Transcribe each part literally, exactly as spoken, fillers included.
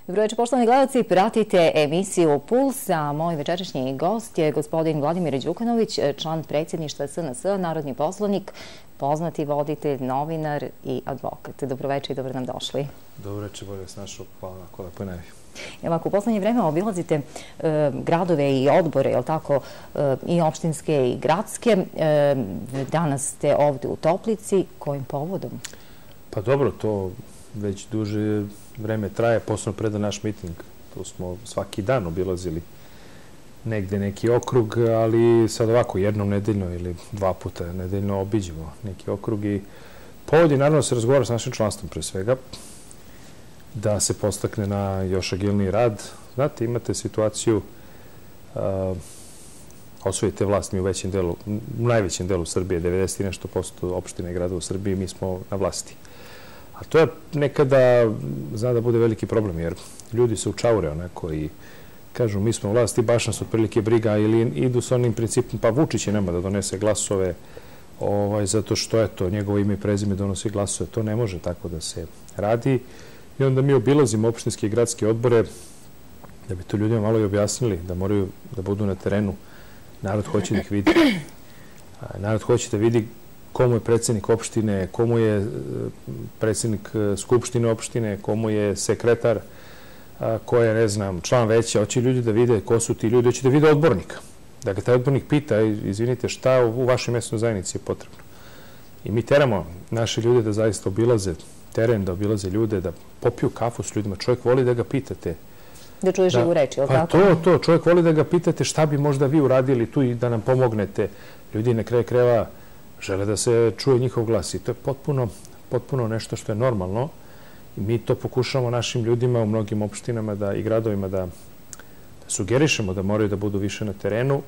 Dobro večer, poštovani gledalci, pratite emisiju Puls, a moj večerašnji gost je gospodin Vladimir Đukanović, član predsjedništva S N S, narodni poslanik, poznati voditelj, novinar i advokat. Dobro večer i dobro nam došli. Dobro večer, bolje vas našao, hvala na lepo najavi. Evo, ako u poslednje vreme obilazite e, gradove i odbore, jel tako, e, i opštinske i gradske, e, danas ste ovde u Toplici, kojim povodom? Pa dobro, to već duže vreme traje, posebno preda naš miting. Tu smo svaki dan obilazili negde neki okrug, ali sad ovako jednom nedeljno ili dva puta nedeljno obiđemo neki okrug i povod je naravno da se razgovara s našim članstvom pre svega, da se postakne na još agilniji rad. Znate, imate situaciju, uh, osvojite vlast mi u većem delu, u najvećem delu Srbije, devedeset i nešto posto opština i gradova u Srbiji, mi smo na vlasti. A to je nekada, zna da bude veliki problem, jer ljudi se učaure onako i kažu mi smo vlast i baš nas otprilike briga ili idu sa onim principom, pa Vučić je nema da donese glasove, ovaj, zato što eto, njegovo ime i prezime donosi glasove. To ne može tako da se radi. I onda mi obilazimo opštinske i gradske odbore da bi to ljudima malo i objasnili, da moraju da budu na terenu. Narod hoće da ih vidi. Narod hoće da vidi komu je predsjednik opštine, komu je predsjednik skupštine opštine, komu je sekretar, ko je, ne znam, član veća. Hoće ljudi da vide ko su ti ljudi, hoće da vide odbornika. Da ga taj odbornik pita, izvinite, šta u vašoj mesnoj zajednici je potrebno. I mi teramo naše ljude da zaista obilaze teren, da obilaze ljude, da popiju kafu s ljudima. Čovjek voli da ga pitate. Da čuje živu reč, je li tako? Pa to, to. Čovjek voli da ga pitate šta bi možda vi uradili tu i da nam pomognete. Ljudi na kraju krajeva žele da se čuje njihov glas i to je potpuno, potpuno nešto što je normalno. I mi to pokušamo našim ljudima u mnogim opštinama da, i gradovima da, da sugerišemo da moraju da budu više na terenu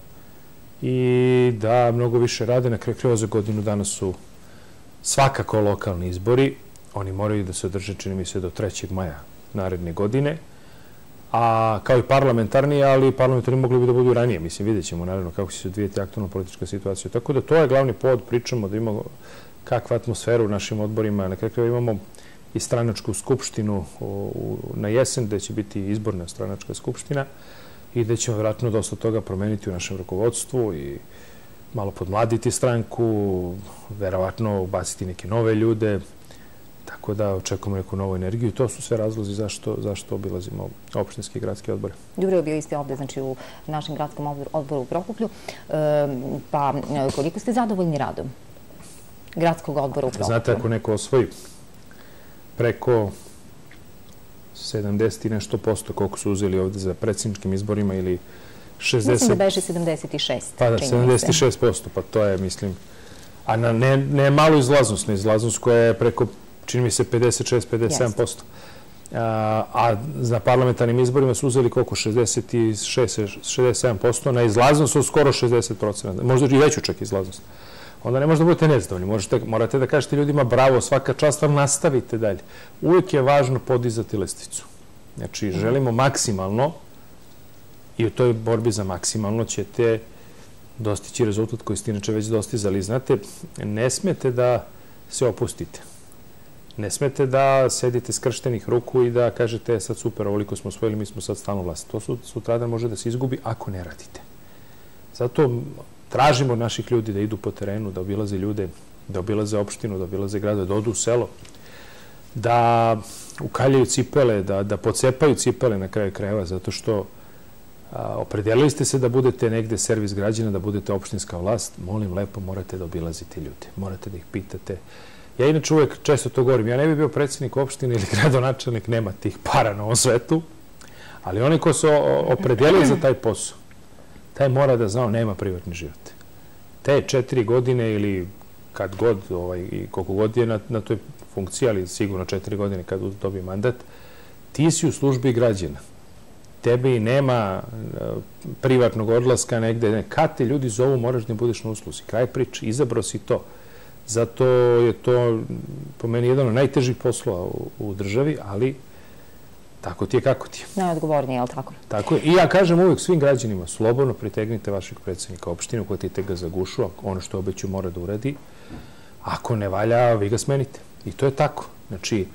i da mnogo više rade. Na kraju krajeva za godinu dana su svakako lokalni izbori. Oni moraju da se održe, čini mi se, do trećeg maja naredne godine. A kao i parlamentarni, ali parlamentarni mogli bi da budu ranije. Mislim, vidjet ćemo naravno kako će se odvijeti aktualna politička situacija. Tako da to je glavni povod, pričamo da imamo kakva atmosfera u našim odborima. Na kraju imamo i stranačku skupštinu na jesen, gde će biti izborna stranačka skupština i gde ćemo vjerojatno dosta toga promeniti u našem rukovodstvu i malo podmladiti stranku, verovatno ubaciti neke nove ljude. Tako da očekujemo neku novu energiju i to su sve razlozi zašto, zašto obilazimo opštinske i gradske odbore. Dobro, bili ste ovde, znači u našem gradskom odboru u Prokuplju. Pa koliko ste zadovoljni radom gradskog odbora u Prokuplju? Znate, ako neko osvoji preko sedamdeset i nešto posto koliko su uzeli ovde za predsjedničkim izborima ili šezdeset... Mislim da beže sedamdeset i šest. Pa da, sedamdeset i šest posto, pa to je, mislim... A na ne, ne malu izlaznost, na izlaznost koja je preko, čini mi se, pedeset šest do pedeset sedam posto. A, a za parlamentarnim izborima su uzeli koliko? šezdeset šest do šezdeset sedam posto. Na izlaznost su skoro šezdeset posto. Možda i veću čak izlaznost. Onda ne možda budete nezadovoljni. Možete, morate da kažete ljudima bravo, svaka čast vam, nastavite dalje. Uvijek je važno podizati lestvicu. Znači, želimo maksimalno i u toj borbi za maksimalno ćete dostići rezultat koji ste inače već dostizali. Znate, ne smete da se opustite. Ne smete da sedite skrštenih ruku i da kažete sad super, ovoliko smo osvojili, mi smo sad stalno vlast. To sutradan može da se izgubi ako ne radite. Zato tražimo od naših ljudi da idu po terenu, da obilaze ljude, da obilaze opštinu, da obilaze grada, da odu u selo, da ukaljaju cipele, da, da pocepaju cipele na kraju krajeva, zato što opredelili ste se da budete negde servis građana, da budete opštinska vlast, molim lepo, morate da obilazite ljude, morate da ih pitate. Ja inače uvek često to govorim, ja ne bih bio predsjednik opštine ili gradonačelnik, nema tih para na ovom svetu, ali oni ko su opredelili za taj posao, taj mora da znao nema privatni život. Te četiri godine ili kad god, ovaj, i koliko god je na, na toj funkciji, ali sigurno četiri godine kad dobije mandat, ti si u službi građana. Tebi nema privatnog odlaska negde. Kad te ljudi zovu, moraš da im budeš na usluzi. Kraj priče, izabrao si to. Zato je to po meni jedan od najtežih poslova u, u državi, ali tako ti je kako ti je. Najodgovornije, je li tako? Tako je. I ja kažem uvijek svim građanima, slobodno pritegnite vašeg predsjednika opštine, uhvatite ga za gušu, ono što obeću mora da uradi. Ako ne valja, vi ga smenite. I to je tako. Znači,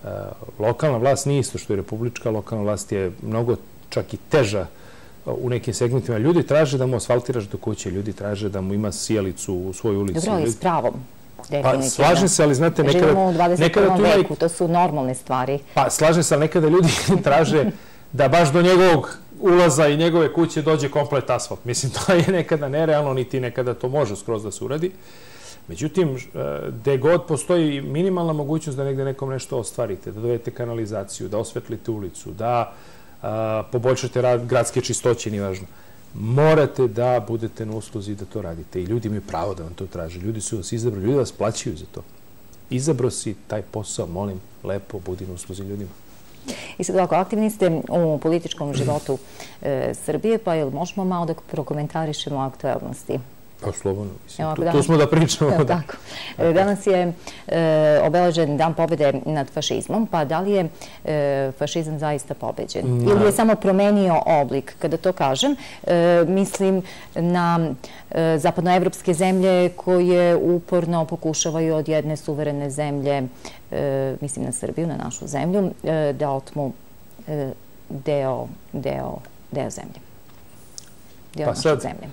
Lokalna vlast nije isto što je republička, lokalna vlast je mnogo čak i teža u nekim segmentima. Ljudi traže da mu asfaltiraš do kuće, ljudi traže da mu ima sijalicu u svojoj ulici. Dobro, ali s pravom. Pa slažem se, ali znate, nekada... Živimo u dvadeset prvom veku, to su normalne stvari. Pa slažem se, ali nekada ljudi traže da baš do njegovog ulaza i njegove kuće dođe komplet asfalt. Mislim, to je nekada nerealno, niti nekada to može skroz da se uradi. Međutim, gde god postoji minimalna mogućnost da negde nekom nešto ostvarite, da dovedete kanalizaciju, da osvetlite ulicu, da poboljšate rad gradske čistoće, nije važno. Morate da budete na usluzi da to radite. I ljudi imaju pravo da vam to traže. Ljudi su vas izabrali, ljudi vas plaćaju za to. Izabro si taj posao, molim, lepo, budi na usluzi ljudima. I sad ovako, aktivni ste u političkom životu Srbije, pa jel možemo malo da prokomentarišemo aktuelnosti? Pa slobodno, mislim. Tu smo da pričamo. Tako. Danas je obeležen Dan pobjede nad fašizmom, pa da li je fašizam zaista pobeđen? Ili je samo promenio oblik? Kada to kažem, mislim na zapadnoevropske zemlje koje uporno pokušavaju od jedne suverene zemlje, mislim na Srbiju, na našu zemlju, da otmu deo zemlje. Deo naše zemlje.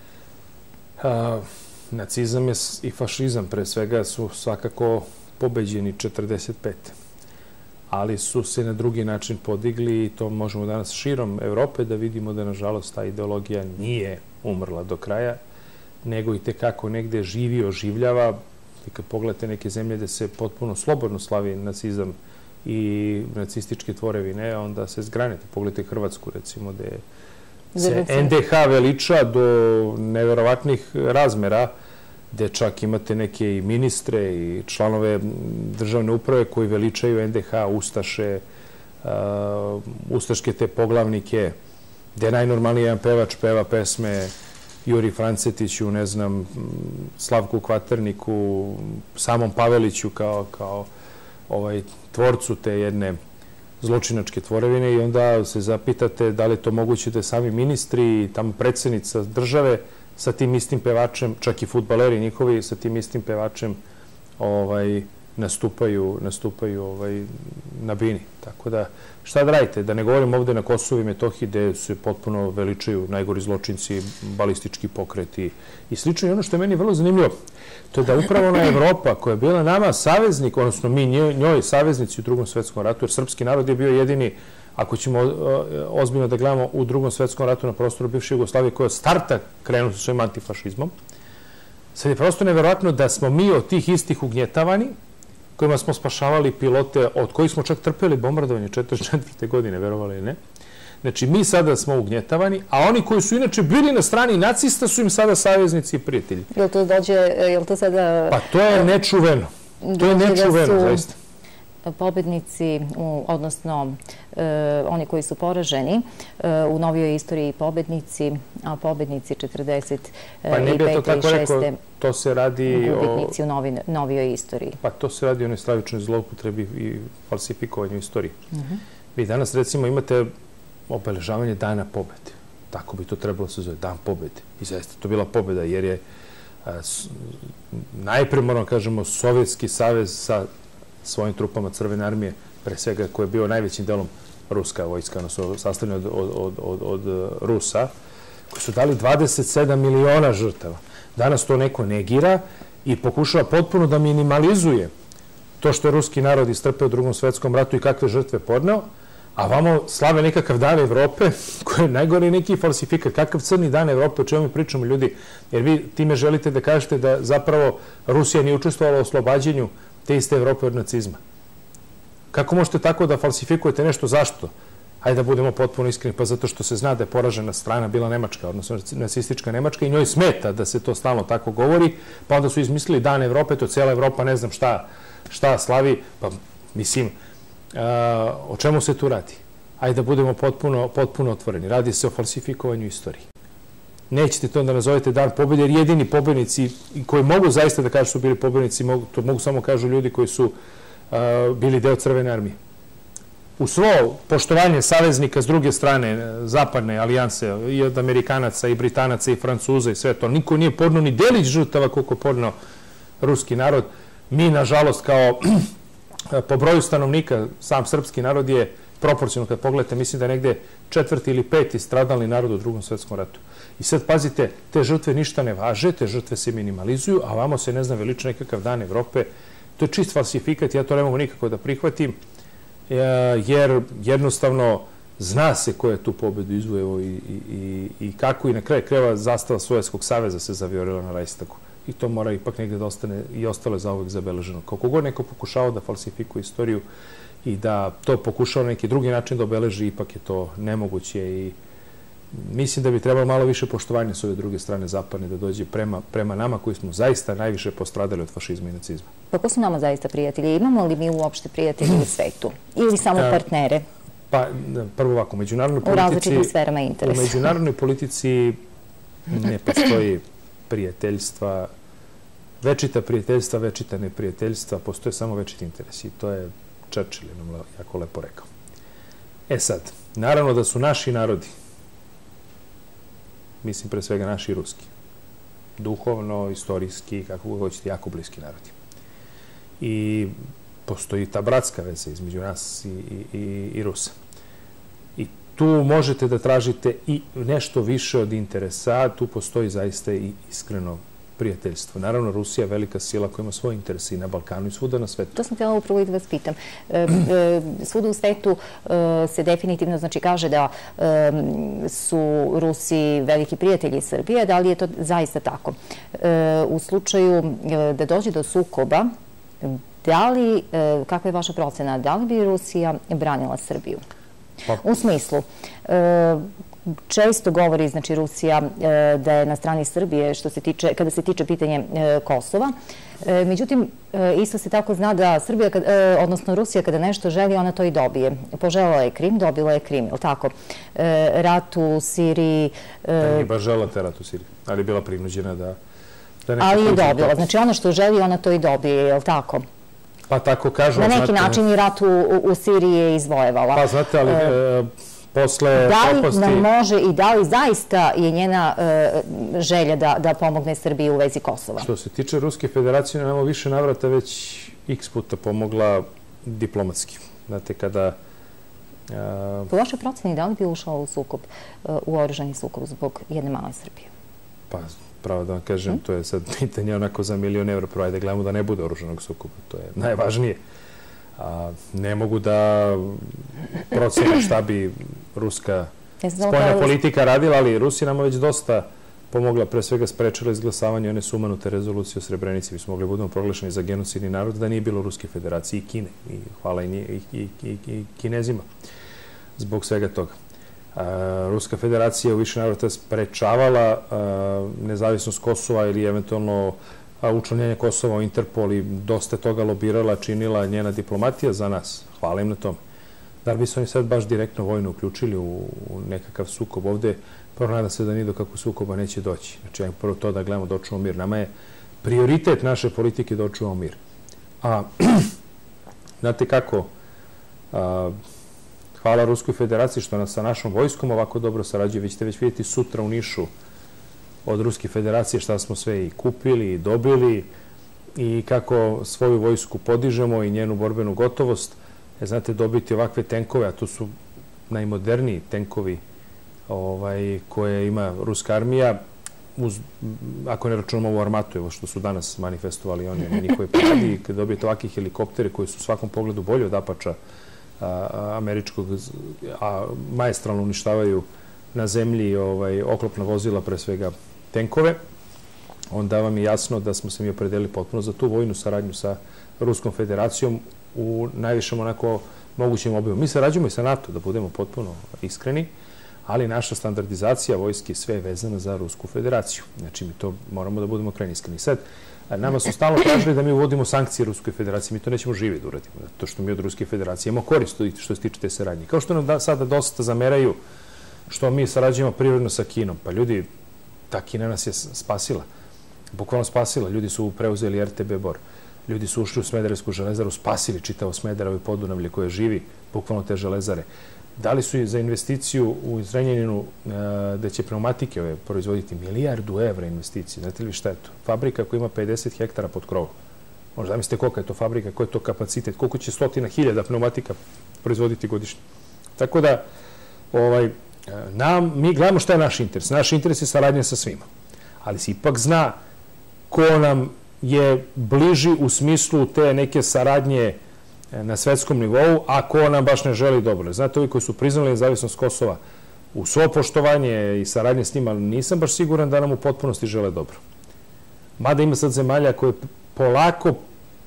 Nacizam i fašizam pre svega su svakako pobeđeni četrdeset pete. Ali su se na drugi način podigli i to možemo danas širom Evrope da vidimo da nažalost ta ideologija nije umrla do kraja, nego i tekako negde živi, oživljava. I kad pogledate neke zemlje gde se potpuno slobodno slavi nacizam i nacističke tvorevine, onda se zgranete. Pogledajte Hrvatsku, recimo, gde se en de ha veliča do neverovatnih razmera, gde čak imate neke i ministre i članove državne uprave koji veličaju en de ha, ustaše, ustaške te poglavnike, gde najnormalniji jedan pevač peva pesme Juri Francetiću, ne znam, Slavku Kvaterniku, samom Paveliću kao tvorcu te jedne zločinačke tvorevine i onda se zapitate da li je to moguće da sami ministri i tamo predsjednica države sa tim istim pevačem, čak i fudbaleri njihovi, sa tim istim pevačem nastupaju na bini. Tako da, šta da radite? Da ne govorim ovde na Kosovu i Metohiji gde se potpuno veličaju najgori zločinci, balistički pokreti i slično. I ono što je meni vrlo zanimljivo, to je da upravo ona Evropa koja je bila nama saveznik, odnosno mi njoj saveznici u Drugom svetskom ratu, jer srpski narod je bio jedini, ako ćemo ozbiljno da gledamo, u Drugom svetskom ratu na prostoru bivše Jugoslavije koja od starta krenu sa svojim antifašizmom. Sad je prosto neverovatno da smo mi od tih istih ugnjetavani, kojima smo spašavali pilote, od kojih smo čak trpeli bombardovanje četrdeset četvrte godine, verovali ili ne. Znači, mi sada smo ugnjetavani, a oni koji su inače bili na strani nacista su im sada saveznici i prijatelji. Jel to dođe, jel to sada... Pa to je nečuveno. To je nečuveno, zaista. Pobednici, odnosno oni koji su poraženi u novijoj istoriji pobednici, a pobednici četrdeset pete i šeste to se radi o... gubitnici u novijoj istoriji. Pa to se radi o onoj stravičnoj zloupotrebi i falsifikovanju istorije. Vi danas, recimo, imate obeležavanje Dana pobede. Tako bi to trebalo se zove, Dan pobede. I zaista to bila pobeda, jer je najpre, moramo kažemo, Sovjetski savez sa svojim trupama Crvene armije, pre svega koji je bio najvećim delom ruska vojska, odnosno sastavljena od Rusa, koji su dali dvadeset sedam miliona žrtava. Danas to neko negira i pokušava potpuno da minimalizuje to što je ruski narod istrpeo u Drugom svetskom ratu i kakve žrtve podneo, a vamo slave nekakav Dan Evrope, koji je najgore neki falsifikat. Kakav crni Dan Evrope, o čemu mi pričamo, ljudi? Jer vi time želite da kažete da zapravo Rusija nije učestvovala u oslobađanju te iste Evrope od nacizma. Kako možete tako da falsifikujete nešto? Zašto? Hajde da budemo potpuno iskreni, pa zato što se zna da je poražena strana bila Nemačka, odnosno nacistička Nemačka i njoj smeta da se to stalno tako govori, pa onda su izmislili Dan Evrope, to cijela Evropa ne znam šta slavi, pa mislim, o čemu se tu radi? Hajde da budemo potpuno otvoreni. Radi se o falsifikovanju istorije. Nećete to da nazovete Dan pobjede, jer jedini pobjednici koji mogu zaista da kažu su bili pobjednici, to mogu samo kažu ljudi koji su bili deo Crvene armije. U svo poštovanje saveznika s druge strane, zapadne alijanse, i od Amerikanaca, i Britanaca, i Francuza, i sve to, niko nije podneo ni delić žrtava koliko podneo ruski narod. Mi, nažalost, kao po broju stanovnika, sam srpski narod je proporcionalno, kad pogledate, mislim da je negde četvrti ili peti stradalni narod u Drugom svetskom ratu. I sad, pazite, te žrtve ništa ne važe, te žrtve se minimalizuju, a vamo se, ne znam, veliča nekakav dan Evrope. To je čist falsifikat, ja to ne mogu nikako da prihvatim, jer jednostavno zna se ko je tu pobedu izvojevao i, i, i kako, i na kraju krajeva zastava Sovjetskog saveza se zavijorila na Rajstagu. I to mora ipak negde da ostane i ostalo je zauvek zabeleženo. Kako god neko pokušao da falsifikuje istoriju i da to pokušao na neki drugi način da obeleži, ipak je to nemoguće i mislim da bi trebalo malo više poštovanja s ove druge strane zapadne da dođe prema, prema nama koji smo zaista najviše postradali od fašizma i nacizma. Pa ko su nama zaista prijatelji? Imamo li mi uopšte prijatelji u svetu? Ili samo partnere? Pa, prvo ovako, u međunarodnoj politici... U različitim sferama interesa. U međunarodnoj politici ne postoji prijateljstva, večita prijateljstva, večita neprijateljstva, postoje samo večiti interesi. I to je Churchill nam jako lepo rekao. E sad, naravno da su naši narodi, mislim pre svega naši i ruski, duhovno, istorijski, kako hoćete, jako bliski narodi. I postoji ta bratska veza između nas i, i, i Rusa. I tu možete da tražite i nešto više od interesa, tu postoji zaista i iskreno prijateljstvo. Naravno, Rusija je velika sila koja ima svoje interese i na Balkanu i svuda na svetu. To sam htjela upravo i da vas pitam. Svuda u svetu se definitivno znači kaže da su Rusi veliki prijatelji Srbije. Da li je to zaista tako? U slučaju da dođe do sukoba, da li, kakva je vaša procena, da li bi Rusija branila Srbiju? U smislu, često govori, znači, Rusija da je na strani Srbije što se tiče, kada se tiče pitanje Kosova. Međutim, isto se tako zna da Srbija, odnosno Rusija, kada nešto želi, ona to i dobije. Poželjela je Krim, dobila je Krim, je li tako? Rat u Siriji... Nije baš žela te rat u Siriji, ali je bila prinuđena da... Ali je dobila. Znači, ono što želi, ona to i dobije, je li tako? Pa tako kažu... Na neki način i rat u Siriji je izvojevala. Pa znate, ali posle... Da li nam može i da li zaista je njena želja da pomogne Srbiji u vezi Kosova? Što se tiče Ruske federacije, nama više navrata već x puta pomogla diplomatski. Znate, kada... Po vašoj proceni, da li bi ušao u sukob, u oružani sukob zbog jedne male Srbije? Pa, pravo da vam kažem, to je sad pitanje onako za milion evra, prvo da gledamo da ne bude oružanog sukoba, to je najvažnije. Ne mogu da procenim šta bi ruska spoljna politika radila, ali Rusija nama već dosta pomogla, pre svega sprečila izglasavanje one sumanute rezolucije o Srebrenici. Mi smo mogli budemo proglašeni za genocidni narod da nije bilo Ruske federacije i Kine. I hvala i Kinezima zbog svega toga. Ruska federacija u više navrata sprečavala nezavisnost Kosova ili eventualno učlanjenje Kosova u Interpol i dosta toga lobirala, činila njena diplomatija za nas. Hvala im na tome. Da li bi se oni sad baš direktno vojno uključili u nekakav sukob ovde? Prvo nadam se da ni do kakvog sukoba neće doći. Znači, prvo to da gledamo da očuvamo mir. Nama je prioritet naše politike da očuvamo mir. A znate kako... Hvala Ruskoj federaciji što nas sa našom vojskom ovako dobro sarađuje. Vi ćete već vidjeti sutra u Nišu od Ruske federacije šta smo sve i kupili i dobili i kako svoju vojsku podižemo i njenu borbenu gotovost. Znate, dobiti ovakve tenkove, a to su najmoderniji tenkovi koje ima ruska armija, ako ne računamo ovu armatu, evo što su danas manifestovali oni na njihovoj paradi, kad dobijete ovakve helikoptere koji su u svakom pogledu bolje od Apača američkog, a maestralno uništavaju na zemlji oklopna vozila, pre svega tenkove, onda vam je jasno da smo se mi opredelili potpuno za tu vojnu saradnju sa Ruskom federacijom u najvišem onako mogućem obimu. Mi sarađujemo i sa NATO, da budemo potpuno iskreni, ali naša standardizacija vojske je sve vezana za Rusku federaciju. Znači, mi to moramo da budemo krajnje iskreni. Sad, nama su stalno tražili da mi uvodimo sankcije Ruskoj federaciji. Mi to nećemo živi da uradimo, zato što mi od Ruske federacije imamo korist što se tiče te saradnje. Kao što nam sada dosta zameraju što mi sarađujemo prirodno sa Kinom. Pa ljudi, ta Kina nas je spasila. Bukvalno spasila. Ljudi su preuzeli R T B Bor. Ljudi su ušli u Smederevsku železaru, spasili čitavo Smederevo i Podunavlje koje živi, bukvalno te železare. Dali su za investiciju u Zrenjaninu da će pneumatike proizvoditi milijardu evra investicije. Znate li šta je to? Fabrika koja ima pedeset hektara pod krovom. Možda zamislite kolika je to fabrika, koji je to kapacitet, koliko će stotina hiljada pneumatika proizvoditi godišnje. Tako da, ovaj, nam, mi gledamo šta je naš interes. Naš interes je saradnja sa svima. Ali se ipak zna ko nam je bliži u smislu te neke saradnje na svetskom nivou, a ko nam baš ne želi dobro. Znate, ovi koji su priznali nezavisnost Kosova u svo poštovanje i saradnje s njima, nisam baš siguran da nam u potpunosti žele dobro. Mada ima sad zemalja koje polako,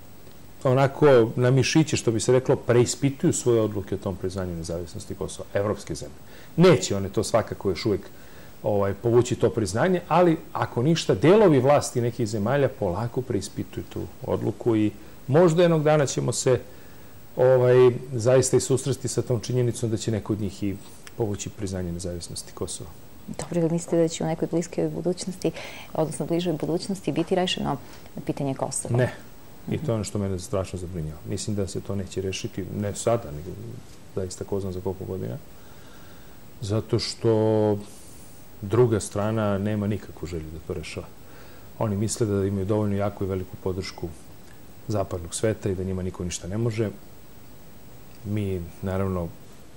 onako na mišiće, što bi se reklo, preispituju svoje odluke o tom priznanju nezavisnosti Kosova, evropske zemlje. Neće one to svakako još uvijek ovaj, povući to priznanje, ali ako ništa, delovi vlasti nekih zemalja polako preispituju tu odluku i možda jednog dana ćemo se ovaj, zaista i susresti sa tom činjenicom da će neko od njih i povući priznanje nezavisnosti Kosova. Dobro, da mislite da će u nekoj bliskoj budućnosti, odnosno bližoj budućnosti, biti rešeno pitanje Kosova? Ne. I to je ono što mene strašno zabrinjava. Mislim da se to neće rešiti, ne sada, nego zaista ko znam za koliko godina. Zato što druga strana nema nikakvu želju da to rešava. Oni misle da imaju dovoljno jaku i veliku podršku zapadnog sveta i da njima niko ništa ne može. Mi, naravno,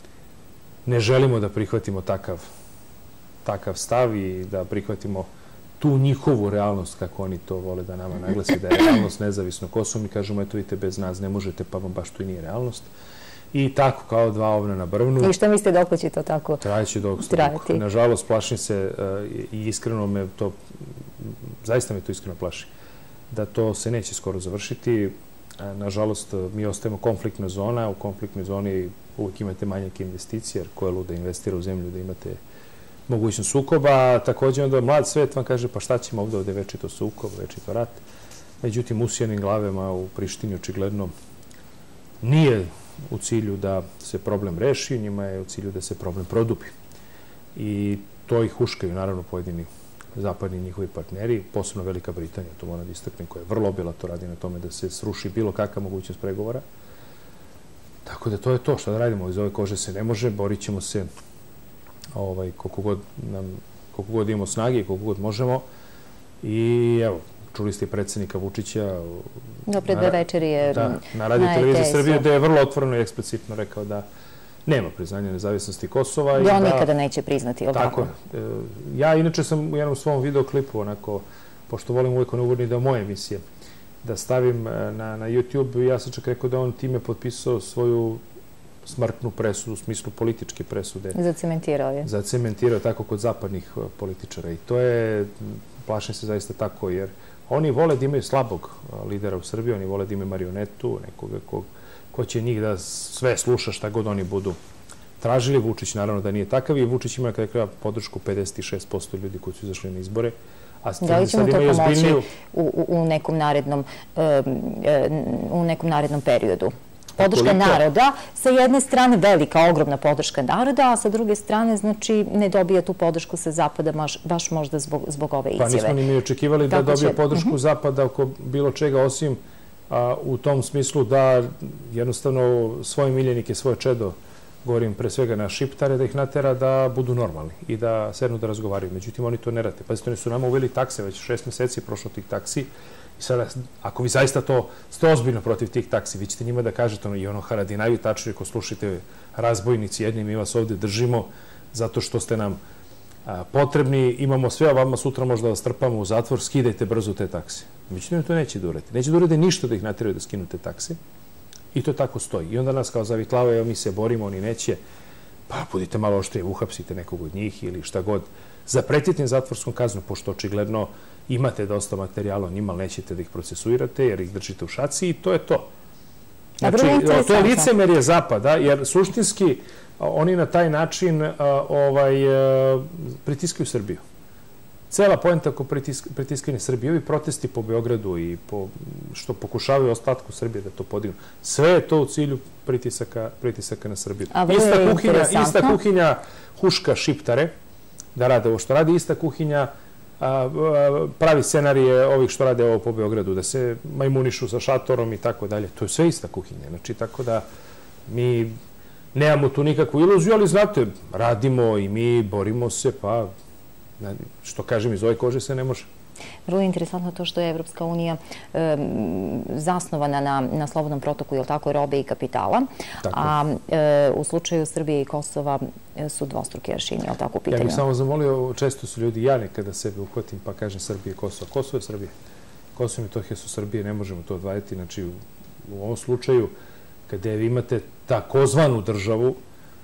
ne želimo da prihvatimo takav, takav stav i da prihvatimo tu njihovu realnost, kako oni to vole da nama naglasi, da je realnost nezavisno Kosovo. Mi kažemo, eto vidite, bez nas ne možete, pa vam baš to i nije realnost. I tako, kao dva ovna na brvnu. I šta mislite dok će to tako trajeći dok trajati? Nažalost, plašim se i iskreno me to, zaista me to iskreno plaši, da to se neće skoro završiti. Nažalost, mi ostajemo konfliktna zona. U konfliktnoj zoni uvijek imate manjake investicije, jer ko je lud da investira u zemlju, da imate mogućnost sukoba. Također onda mlad svet vam kaže, pa šta ćemo ovdje, ovdje večito sukob, večito rat. Međutim, usijanim glavama u Prištini očigledno nije u cilju da se problem reši, njima je u cilju da se problem produbi. I to ih huškaju, naravno, pojedini zapadni njihovi partneri, posebno Velika Britanija, to moram da istaknem, koja je vrlo obilato radi na tome da se sruši bilo kakva mogućnost pregovora. Tako da to je to što da radimo. Iz ove kože se ne može, borit ćemo se ovaj, koliko god nam, koliko god imamo snage i koliko god možemo. I evo, čuli ste i predsjednika Vučića. Do pre dve večeri je na Radio Televiziji Srbije, gde je vrlo otvoreno i eksplicitno rekao da nema priznanja nezavisnosti Kosova. Da on nikada neće priznati, ili tako? Tako. Ja inače sam u jednom svom videoklipu, onako, pošto volim uvijek on uvodni deo moje emisije, da stavim na, na YouTube, ja sam čak rekao da on time potpisao svoju smrtnu presudu, u smislu političke presude. Zacementirao je. Zacementirao tako kod zapadnih političara. I to je, plašim se zaista tako, jer oni vole da imaju slabog lidera u Srbiji, oni vole da imaju marionetu, nekoga ko, ko će njih da sve sluša šta god oni budu tražili. Vučić naravno da nije takav i Vučić ima kada treba podršku pedeset šest posto ljudi koji su izašli na izbore. Da li ćemo to pomoći u, u, nekom narednom, u nekom narednom periodu? Podrška naroda, sa jedne strane velika, ogromna podrška naroda, a sa druge strane, znači, ne dobija tu podršku sa Zapada, baš možda zbog, zbog ove izjave. Pa nismo ni mi očekivali da dobije podršku Zapada oko bilo čega, osim a, u tom smislu da jednostavno svoje miljenike, svoje čedo, govorim pre svega na Šiptare, da ih natera da budu normalni i da sednu da razgovaraju. Međutim, oni to ne rade. Pazite, oni su nama uveli takse, već šest meseci prošlo tih taksi. I sada, ako vi zaista to ste ozbiljno protiv tih taksi, vi ćete njima da kažete ono, i ono Haradinaju tačno, ako slušajte razbojnici jedni, mi vas ovdje držimo zato što ste nam a, potrebni, imamo sve, a vama sutra možda vas trpamo u zatvor, skidajte brzo te takse. Međutim, to neće da urade. Neće da urade ništa da ih nateraju da skinu te takse. I to tako stoji. I onda nas kao zavitlavaju, evo mi se borimo, oni neće. Pa budite malo oštrije, uhapsite nekog od njih ili šta god. Zapretite im zatvorskom kaznu, pošto očigledno imate dosta materijala o njima, ali nećete da ih procesuirate jer ih držite u šaci i to je to. Znači, to je licemerje Zapada, jer suštinski oni na taj način ovaj, pritiskaju Srbiju. Cela poenta oko pritiskanja Srbije, ovi protesti po Beogradu i po, što pokušavaju ostatku Srbije da to podignu, sve je to u cilju pritisaka, pritisaka na Srbiju. Ista kuhinja, ista kuhinja huška Šiptare, da rade ovo što radi, ista kuhinja a, a, pravi scenarije ovih što rade ovo po Beogradu, da se majmunišu sa šatorom i tako dalje. To je sve ista kuhinja. Znači, tako da mi nemamo tu nikakvu iluziju, ali znate, radimo i mi, borimo se, pa što kažem, iz ove kože se ne može. Vrlo je interesantno to što je Evropska unija zasnovana na slobodnom protoku, je li tako, robe i kapitala, a u slučaju Srbije i Kosova su dvostruki aršini, je li tako, u pitanju? Ja bih samo zamolio, često su ljudi, ja nekada sebe uhvatim pa kažem Srbije i Kosovo. Kosovo je Srbije. Kosovo i Metohija su Srbije, ne možemo to odvajati. Znači, u ovom slučaju, kada vi imate takozvanu državu,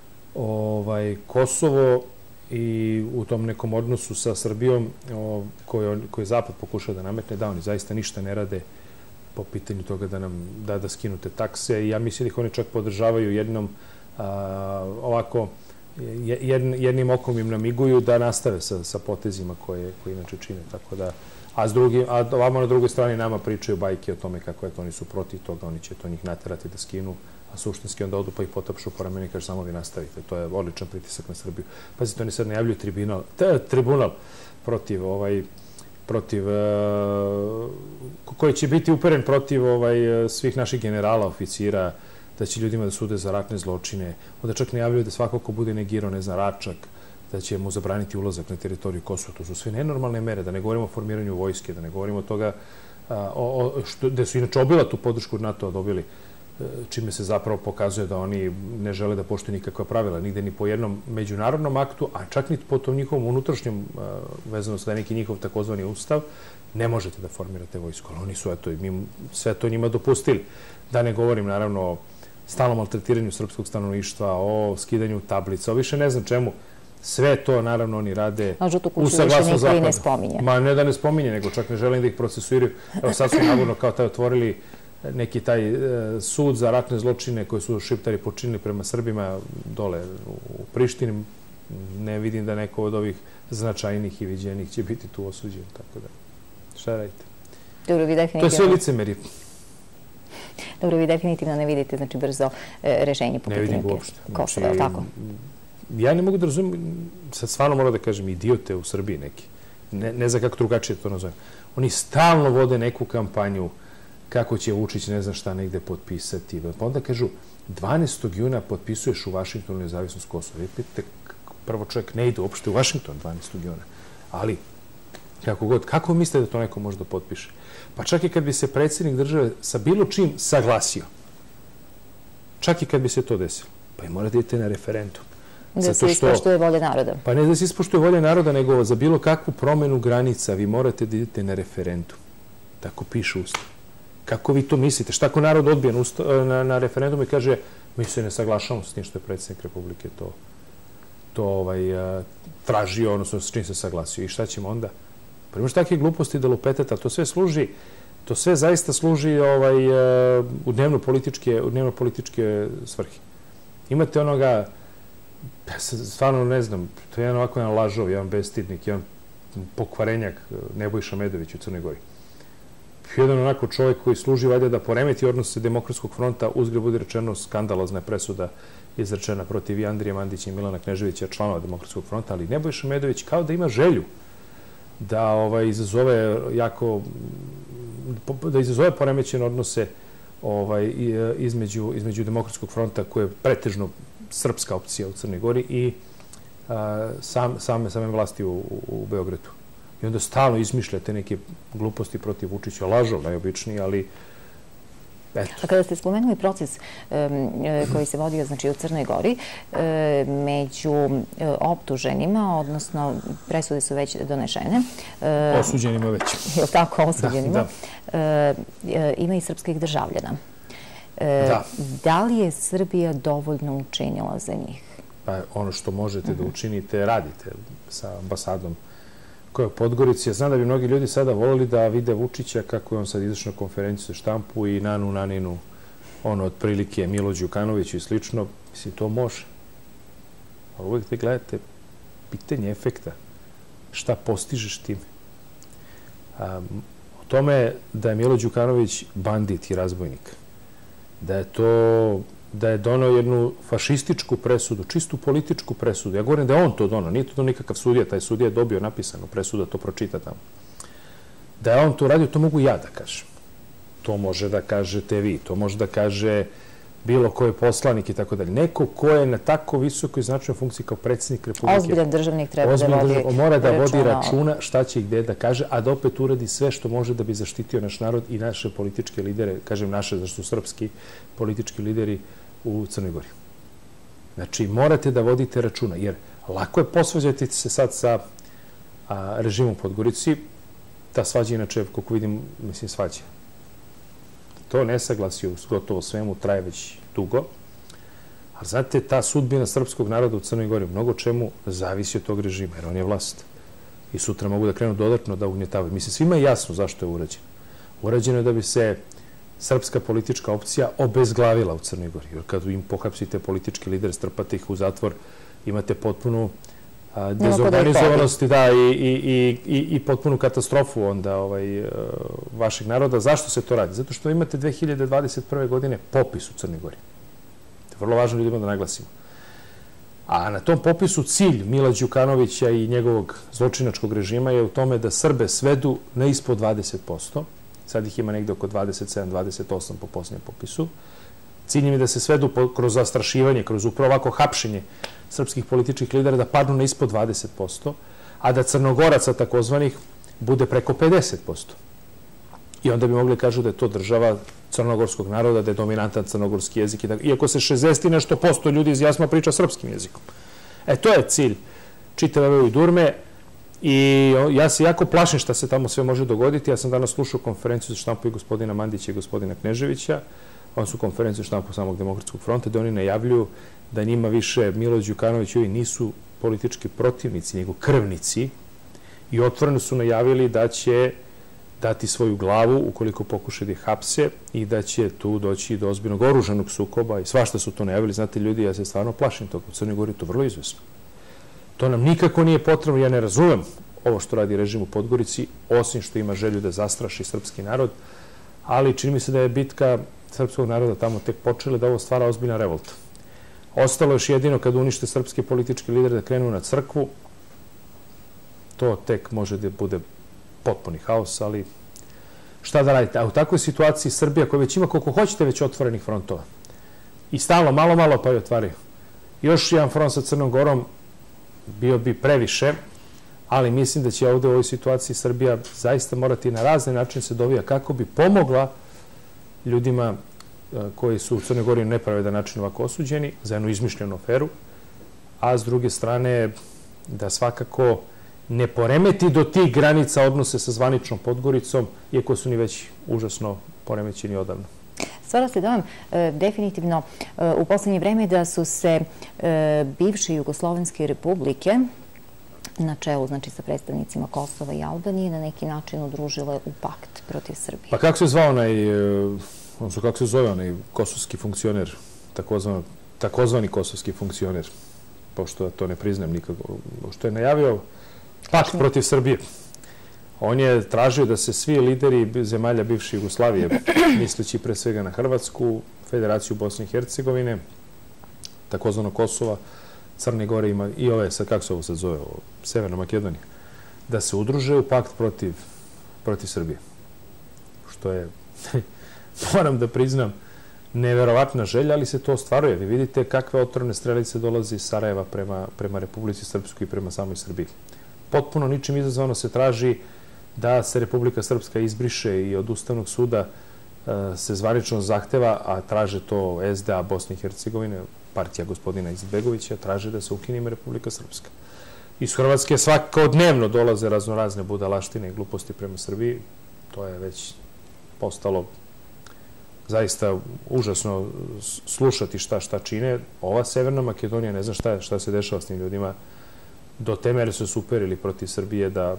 Kosovo i u tom nekom odnosu sa Srbijom koji Zapad pokušao da nametne, da oni zaista ništa ne rade po pitanju toga da nam da da skinu te takse i ja mislim da ih oni čak podržavaju jednom ovako jednim okom im namiguju da nastave sa potezima koje inače čine. Tako da, a ovamo na drugoj strani nama pričaju bajke o tome kako je to, oni su protiv toga, oni će to njih naterati da skinu, a suštinski onda odu pa ih potapšu po rameni i kaže samo vi nastavite. To je odličan pritisak na Srbiju. Pazite, oni sad najavljuju tribunal protiv protiv koji će biti uperen protiv svih naših generala, oficira, da će ljudima da sude za ratne zločine. Onda čak najavljuju da svako ko bude negirao, ne znam, Račak, da će mu zabraniti ulazak na teritoriju Kosova. To su sve nenormalne mere, da ne govorimo o formiranju vojske, da ne govorimo o toga da su inače obila tu podršku NATO dobili, čime se zapravo pokazuje da oni ne žele da poštuju nikakva pravila, nigde ni po jednom međunarodnom aktu, a čak ni po tom njihovom unutrašnjem, vezano sa neki njihov takozvani ustav, ne možete da formirate vojsku. Ali oni su sve to njima dopustili. Da ne govorim, naravno, o stalnom maltretiranju srpskog stanovništva, o skidanju tablica, o više ne znam čemu. Sve to, naravno, oni rade u saglasnost Zapada. Ne spominje. Ma ne da ne spominje, nego čak ne želim da ih procesuiraju. Evo sad su navodno kao taj otvorili neki taj sud za ratne zločine koje su Šiptari počinili prema Srbima dole u Prištini. Ne vidim da neko od ovih značajnih i viđenih će biti tu osuđen. Tako da, šta radite? Dobro, vi definitivno... To je sve licemeri. Dobro, vi definitivno ne vidite, znači, brzo rešenje po pitanju Kosova, je li tako? Ja ne mogu da razumijem, sad stvarno moram da kažem, idiote u Srbiji neki. Ne znam kako drugačije to nazovem. Oni stalno vode neku kampanju kako će Vučić ne znam šta negde potpisati. Pa onda kažu, dvanaestog juna potpisuješ u Vašingtonu nezavisnost Kosova. Vi pitate, prvo čovjek ne ide uopšte u Vašington dvanaestog juna. Ali, kako god, kako mislite da to neko može da potpiše? Pa čak i kad bi se predsjednik države sa bilo čim saglasio, čak i kad bi se to desilo, pa i morate idete na referendum. Da se ispoštuje volje naroda. Pa ne da se ispoštuje volje naroda, nego za bilo kakvu promenu granica vi morate da idete na referendum. Tako piše Ustav. Kako vi to mislite? Šta ako narod odbije na referendum i kaže mi se ne saglašamo s tim što je predsjednik Republike to tražio, odnosno s čim se saglasio. I šta ćemo onda? Pa imaš takve gluposti da lupetete, ali to sve služi, to sve zaista služi u dnevno-političke svrhe. Imate onoga, stvarno ne znam, to je jedan ovako jedan lažov, jedan bestidnik, jedan pokvarenjak, Nebojša Medović u Crnoj Gori. Jedan onako čovjek koji služi valjda da poremeti odnose Demokratskog fronta, uzgred bude rečeno skandalozna presuda izrečena protiv i Andrije Mandića i Milana Kneževića, članova Demokratskog fronta, ali Nebojša Medović kao da ima želju da izazove jako, da izazove poremećene odnose između Demokratskog fronta, koje je pretežno srpska opcija u Crnoj Gori, i same vlasti u Beogradu. I onda stalno izmišljate neke gluposti protiv Vučića, lažov najobičniji, ali eto. A kada ste spomenuli proces koji se vodio, znači, u Crnoj Gori, među optuženima, odnosno presude su već donešene. Osuđenima već. Je li tako, osuđenima? Ima i srpskih državljana. Da. Da li je Srbija dovoljno učinila za njih? Pa ono što možete da učinite, radite sa ambasadom koja je u Podgorici. Ja znam da bi mnogi ljudi sada volili da vide Vučića kako je on sad izašao na konferenciju za štampu i Nanu Naninu, ono, otprilike Milo Đukanoviću i slično. Mislim, to može. Ali uvijek da gledate pitanje efekta. Šta postižeš tim? O tome da je Milo Đukanović bandit i razbojnik, da je to, da je donao jednu fašističku presudu, čistu političku presudu. Ja govorim da je on to donao, nije to donao nikakav sudija, taj sudija je dobio napisanu presudu, da to pročita tamo. Da je on to radio, to mogu ja da kažem. To može da kažete vi, to može da kaže bilo ko je poslanik i tako dalje. Neko ko je na tako visokoj značajnoj funkciji kao predsjednik Republike. Ozbiljan državnik treba da vodi računa. Mora da vodi računa šta će i gde da kaže, a da opet uradi sve što može da bi zaštitio naš narod i naše političke lidere, kažem naše, zašto su srpski politički lideri u Crnoj Gori. Znači, morate da vodite računa, jer lako je posvađati se sad sa režimom u Podgorici. Ta svađa, inače, kako vidim, mislim, svađa. To nesaglasje u gotovo svemu traje već dugo. A znate, ta sudbina srpskog naroda u Crnoj Gori mnogo čemu zavisi od tog režima, jer on je vlast. I sutra mogu da krenu dodatno da ugnjetavaju. Mislim, svima je jasno zašto je urađeno. Urađeno je da bi se srpska politička opcija obezglavila u Crnoj Gori. Jer kad im pohapsite politički lidere, strpate ih u zatvor, imate potpunu dezorganizovanost i potpunu katastrofu onda vašeg naroda. Zašto se to radi? Zato što imate dve hiljade dvadeset prve. godine popis u Crnoj Gori. To je vrlo važno ljudima da naglasimo. A na tom popisu cilj Mila Đukanovića i njegovog zločinačkog režima je u tome da Srbe svedu na ispod dvadeset posto. Sad ih ima negde oko dvadeset sedam dvadeset osam po posljednjem popisu. Cilj im je da se svedu kroz zastrašivanje, kroz upravo ovako hapšenje srpskih političkih lidera da padnu na ispod dvadeset posto, a da Crnogoraca takozvanih bude preko pedeset posto. I onda bi mogli kažu da je to država crnogorskog naroda, da je dominantan crnogorski jezik. Iako se šezdeset i nešto posto ljudi iz Jasma priča srpskim jezikom. E, to je cilj čitave ove durme i ja se jako plašim šta se tamo sve može dogoditi. Ja sam danas slušao konferenciju za štampu i gospodina Mandića i gospodina Kneževića. Oni su konferenciju štampu samog Demokratskog fronta, da oni najavljuju da njima više Milo Đukanović i ovi nisu politički protivnici, nego krvnici, i otvoreno su najavili da će dati svoju glavu ukoliko pokušaju da ih hapse i da će tu doći do ozbiljnog oružanog sukoba i svašta su to najavili. Znate, ljudi, ja se stvarno plašim toga. U Crnoj Gori je to vrlo izvesno. To nam nikako nije potrebno. Ja ne razumem ovo što radi režim u Podgorici, osim što ima želju da zastraši srpski narod, ali čini mi se da je bitka srpskog naroda tamo tek počela, da ovo stvara ozbiljna revolta. Ostalo još jedino kad unište srpske političke lidere da krenu na crkvu, to tek može da bude potpuni haos, ali šta da radite? A u takvoj situaciji Srbija, koja već ima koliko hoćete već otvorenih frontova, i stalno, malo, malo pa i otvaraju. Još jedan front sa Crnom Gorom bio bi previše, ali mislim da će ovde u ovoj situaciji Srbija zaista morati na razne načine se dovija kako bi pomogla ljudima koji su u Crnoj Gori na nepravedan način ovako osuđeni za jednu izmišljenu aferu, a s druge strane da svakako ne poremeti do tih granica odnose sa zvaničnom Podgoricom, iako su ni već užasno poremećeni odavno. Stvara se dojam definitivno u poslednje vreme da su se bivše Jugoslovenske republike na čelu, znači sa predstavnicima Kosova i Albanije, na neki način udružile u pakt protiv Srbije. Pa kako se zvao onaj, odnosno kako se zove onaj kosovski funkcioner, takozvani kosovski funkcioner, pošto to ne priznam nikako, što je najavio pakt protiv Srbije. On je tražio da se svi lideri zemalja bivše Jugoslavije, misleći pre svega na Hrvatsku, Federaciju Bosne i Hercegovine, takozvano Kosova, Crne Gore ima i ove, kako se ovo sad zove, Severna Makedonija, da se udruže u pakt protiv Srbije. Što je, moram da priznam, neverovatna želja, ali se to ostvaruje. Vi vidite kakve otvorene strelice dolaze iz Sarajeva prema Republici Srpskoj i prema samoj Srbiji. Potpuno ničim izazvano se traži da se Republika Srpska izbriše i od Ustavnog suda se zvanično zahteva, a traže to S D A Bosne i Hercegovine, partija gospodina Izetbegovića, traže da se ukine ime Republika Srpska. Iz Hrvatske svakodnevno dolaze raznorazne budalaštine i gluposti prema Srbiji. To je već postalo zaista užasno slušati šta šta čine. Ova Severna Makedonija, ne znam šta se dešava s tim ljudima, do te mere su se uperili protiv Srbije da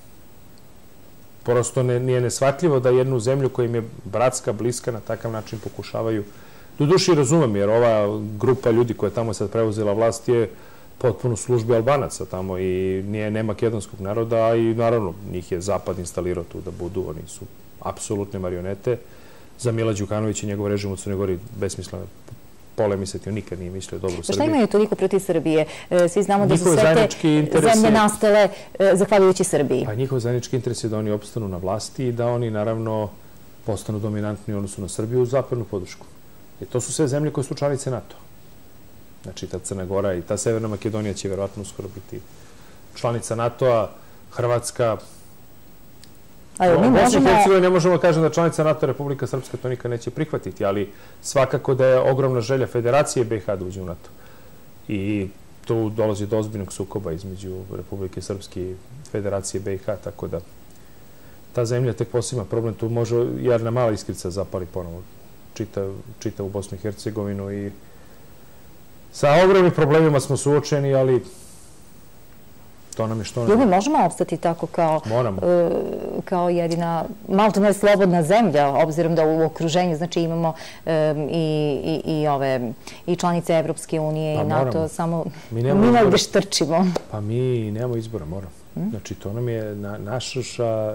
prosto nije neshvatljivo da jednu zemlju koja im je bratska, bliska, na takav način pokušavaju. Do duši razumem, jer ova grupa ljudi koja je tamo sad preuzela vlast je potpuno u službi Albanaca tamo i nije ne makedonskog naroda, i naravno njih je Zapad instalirao tu da budu, oni su apsolutne marionete. Za Mila Đukanovića i njegov režim u Crnoj Gori besmisleno polemisati, on nikad nije mislio dobro u Srbiji. Šta imaju toliko protiv Srbije? Svi znamo da su sve te zemlje nastale zahvaljujući Srbiji. Pa njihov zajednički interes je da oni opstanu na vlasti i da oni naravno postanu dominantni u odnosu na Srbiju uz zapadnu podršku. I to su sve zemlje koje su članice NATO. Znači, ta Crna Gora i ta Severna Makedonija će verovatno uskoro biti članica NATO-a, Hrvatska. Bosna i Hercegovina ne možemo kažem da članica NATO Republika Srpska to nikad neće prihvatiti, ali svakako da je ogromna želja Federacije B i H da uđe u NATO. I tu dolazi do ozbiljnog sukoba između Republike Srpske i Federacije B i H, tako da ta zemlja tek posebno problem. Tu može jedna mala iskrica zapali ponovo čita u Bosnu i Hercegovinu i sa ogromnim problemima smo suočeni, ali to nam je što nam je. Mi možemo opstati tako kao jedina, malo to ne slobodna zemlja, obzirom da u okruženju, znači imamo i članice Evropske unije i NATO, samo mi negde štrčimo. Pa mi nemamo izbora, moramo. Znači, to nam je naša...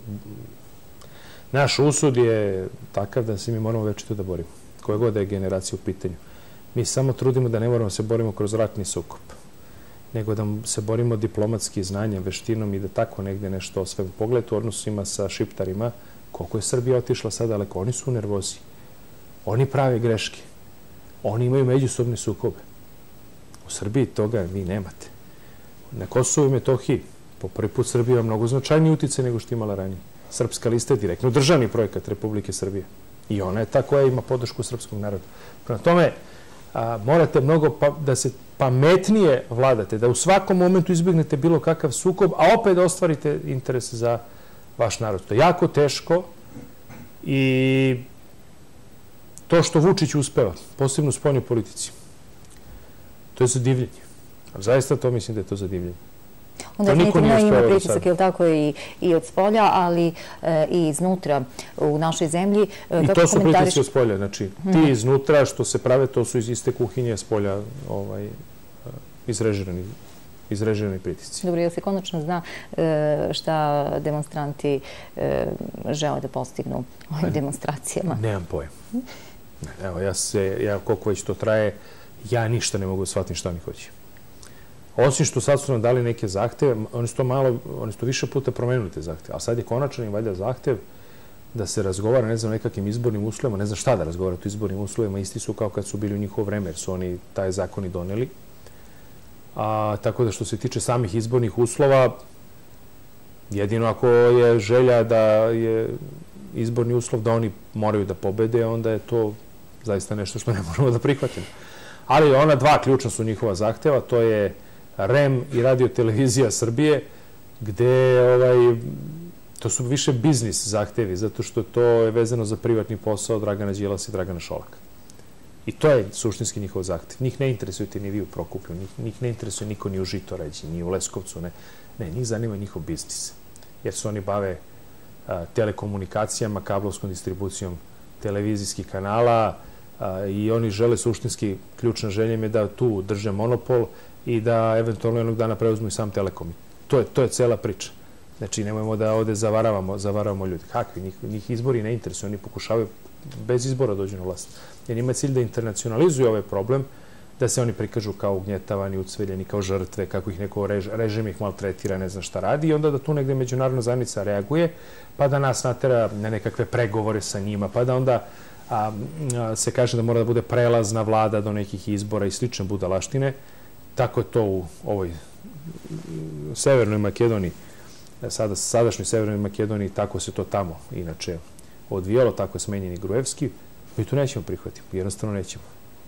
Naš usud je takav da se mi moramo večito da borimo. Koja god da je generacija u pitanju. Mi samo trudimo da ne moramo se borimo kroz ratni sukob, nego da se borimo diplomatski znanjem, veštinom i da tako negde nešto osvemo. Pogledajte u odnosima sa Šiptarima, koliko je Srbija otišla sad daleko. Oni su u nervozi. Oni prave greške. Oni imaju međusobne sukobe. U Srbiji toga vi nemate. Na Kosovu i Metohiji po prvi put Srbija ima mnogo značajniji uticaj nego što imala ranije. Srpska lista je direktno državni projekat Republike Srbije. I ona je ta koja ima podršku srpskog naroda. Prema tome, morate mnogo da se pametnije vladate, da u svakom momentu izbjegnete bilo kakav sukob, a opet da ostvarite interes za vaš narod. To je jako teško i to što Vučić uspeva, posebno u spoljnoj politici, to je zadivljenje. Zaista to mislim da je to zadivljenje. On definitivno ima pritisak, ili tako, i od spolja, ali i iznutra u našoj zemlji. I to su pritisci od spolja. Znači, ti iznutra što se prave, to su iz iste kuhinje spolja izrežirani pritisci. Dobro, jel se konačno zna šta demonstranti žele da postignu ovim demonstracijama? Nemam pojem. Evo, ja se, ja koliko već to traje, ja ništa ne mogu shvatiti šta oni hoće. Osim što sad su nam dali neke zahteve, oni su to malo, oni su to više puta promenili te zahteve, ali sad je konačan i valjda zahtev da se razgovara, ne znam, nekakvim izbornim uslovima, ne znam šta da razgovara o izbornim uslovima, isti su kao kad su bili u njihovo vreme, jer su oni taj zakon i doneli. Tako da što se tiče samih izbornih uslova, jedino ako je želja da je izborni uslov da oni moraju da pobede, onda je to zaista nešto što ne možemo da prihvatimo. Ali ona dva ključna su njihova zahteva, to je R E M i Radio Televizija Srbije, gde to su više biznis zahtevi, zato što to je vezano za privatni posao Dragana Đilasa i Dragana Šolaka. I to je suštinski njihov zahtev. Njih ne interesujete ni vi u Prokuplju, njih ne interesuje niko ni u Žitorađi, ni u Leskovcu, ne. Ne, njih zanima njihov biznis, jer se oni bave telekomunikacijama, kablovskom distribucijom televizijskih kanala i oni žele suštinski, ključna želja im je da tu drže monopol i da eventualno jednog dana preuzmu i sam Telekom. To je cela priča. Znači, nemojmo da ovde zavaravamo ljudi. Kakvi? Njih izbori ne interesuju. Oni pokušavaju bez izbora dođu na vlast. Jer ima cilj da internacionalizuju ovaj problem, da se oni prikažu kao ugnjetavani, ucveljeni, kao žrtve, kako ih neko režim ih maltretira, ne zna šta radi, i onda da tu negde međunarodna zajednica reaguje, pa da nas natera na nekakve pregovore sa njima, pa da onda se kaže da mora da bude prelazna vlada do nekih izbora i slične budalaštine. Tako je to u ovoj Severnoj Makedoniji, sadašnjoj Severnoj Makedoniji, tako se to tamo inače odvijalo, tako je smenjeni Gruevski. Mi to nećemo prihvatiti, jednostavno nećemo.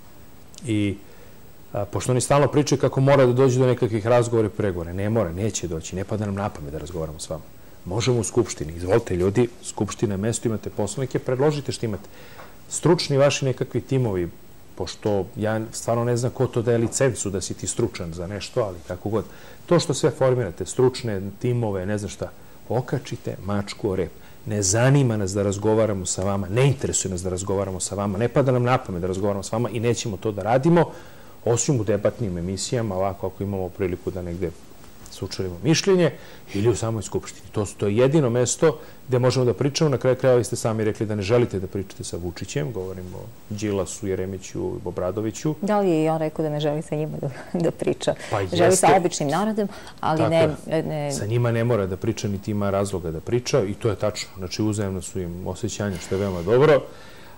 I pošto oni stalno pričaju kako mora da dođe do nekakvih razgovora i pregovora, ne mora, neće doći, ne pada nam na pamet da razgovaramo s vama. Možemo u Skupštini, izvolite ljudi, Skupština, mesto, imate poslanike, predložite što imate. Stručni vaši nekakvi timovi, pošto ja stvarno ne znam ko to daje licencu da si ti stručan za nešto, ali kako god. To što sve formirate, stručne timove, ne znam šta, okačite mačku o rep. Ne zanima nas da razgovaramo sa vama, ne interesuje nas da razgovaramo sa vama, ne pada nam na pamet da razgovaramo sa vama i nećemo to da radimo, osim u debatnim emisijama, ovako ako imamo priliku da negde sučelimo mišljenje, ili u samoj Skupštini. To je jedino mesto gde možemo da pričamo. Na kraju krajeva ste sami rekli da ne želite da pričate sa Vučićem, govorimo o Đilasu, Jeremiću, Obradoviću. Da li je i on rekao da ne želi sa njima da priča? Želi sa običnim narodom, ali ne... Sa njima ne mora da priča, niti ima razloga da priča, i to je tačno. Znači, uzajemno su im osjećanja, što je veoma dobro,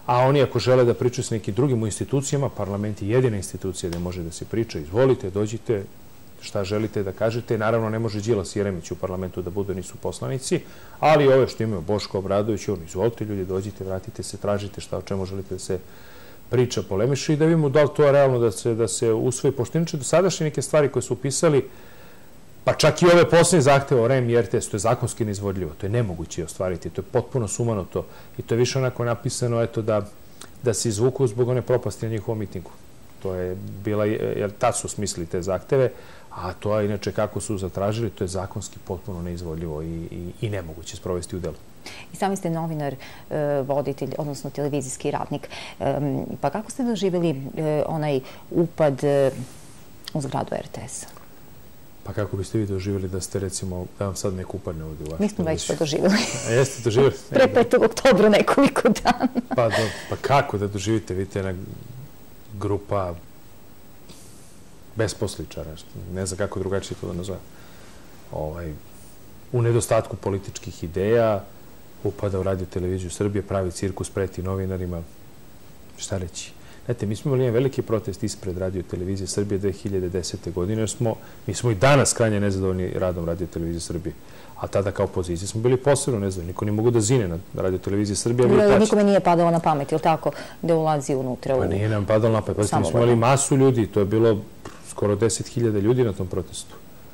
a oni ako žele da pričaju s nekim drugim u institucijama, parlament je jedina institucija gde može da se priča, izvolite, dođite, šta želite da kažete. Naravno, ne može Đilas i Jeremić u parlamentu da budu, nisu poslanici, ali ove što imaju Boško Obradović, on, izvolite ljudi, dođite, vratite se, tražite šta, o čemu želite da se priča, polemiše i da vidimo da li to je realno da se, da se usvoji. Pošto inače do sadašnje neke stvari koje su upisali, pa čak i ove posljednje zahteve o R E M i R T S, to je zakonski neizvodljivo, to je nemoguće ostvariti, to je potpuno sumanuto i to je više onako napisano eto, da, da se izvuku zbog one propasti na njihovom mitingu. To je bila, jer tad su smislili te zahteve, a to je inače kako su zatražili, to je zakonski potpuno neizvodljivo i, i, i nemoguće sprovesti u delu. I sami ste novinar, voditelj, odnosno televizijski radnik. Pa kako ste doživjeli onaj upad u zgradu R T S-a? Pa kako biste vi doživjeli da ste, recimo, da vam sad neko upadne ovdje u vašu Mi smo već to doživjeli. A jeste doživjeli? Pre petog oktobra nekoliko dana. Pa, do, pa kako da doživite? Vidite, jedna grupa besposličara, ne znam kako drugačije to da nazove. Ovaj, u nedostatku političkih ideja, upada u Radio televiziju Srbije, pravi cirkus, preti novinarima. Šta reći? Znate, mi smo imali jedan veliki protest ispred Radio televizije Srbije dve hiljade desete. godine, jer smo, mi smo i danas krajnje nezadovoljni radom Radio televizije Srbije. A tada kao opozicija smo bili posebno nezadovoljni. Niko nije mogu da zine na Radio televizije Srbije. Nikome nije padalo na pamet, ili tako, da ulazi unutra? Pa nije nam padalo na pamet. Mi smo imali masu ljudi, to je bilo skoro deset hiljada ljudi na tom protestu.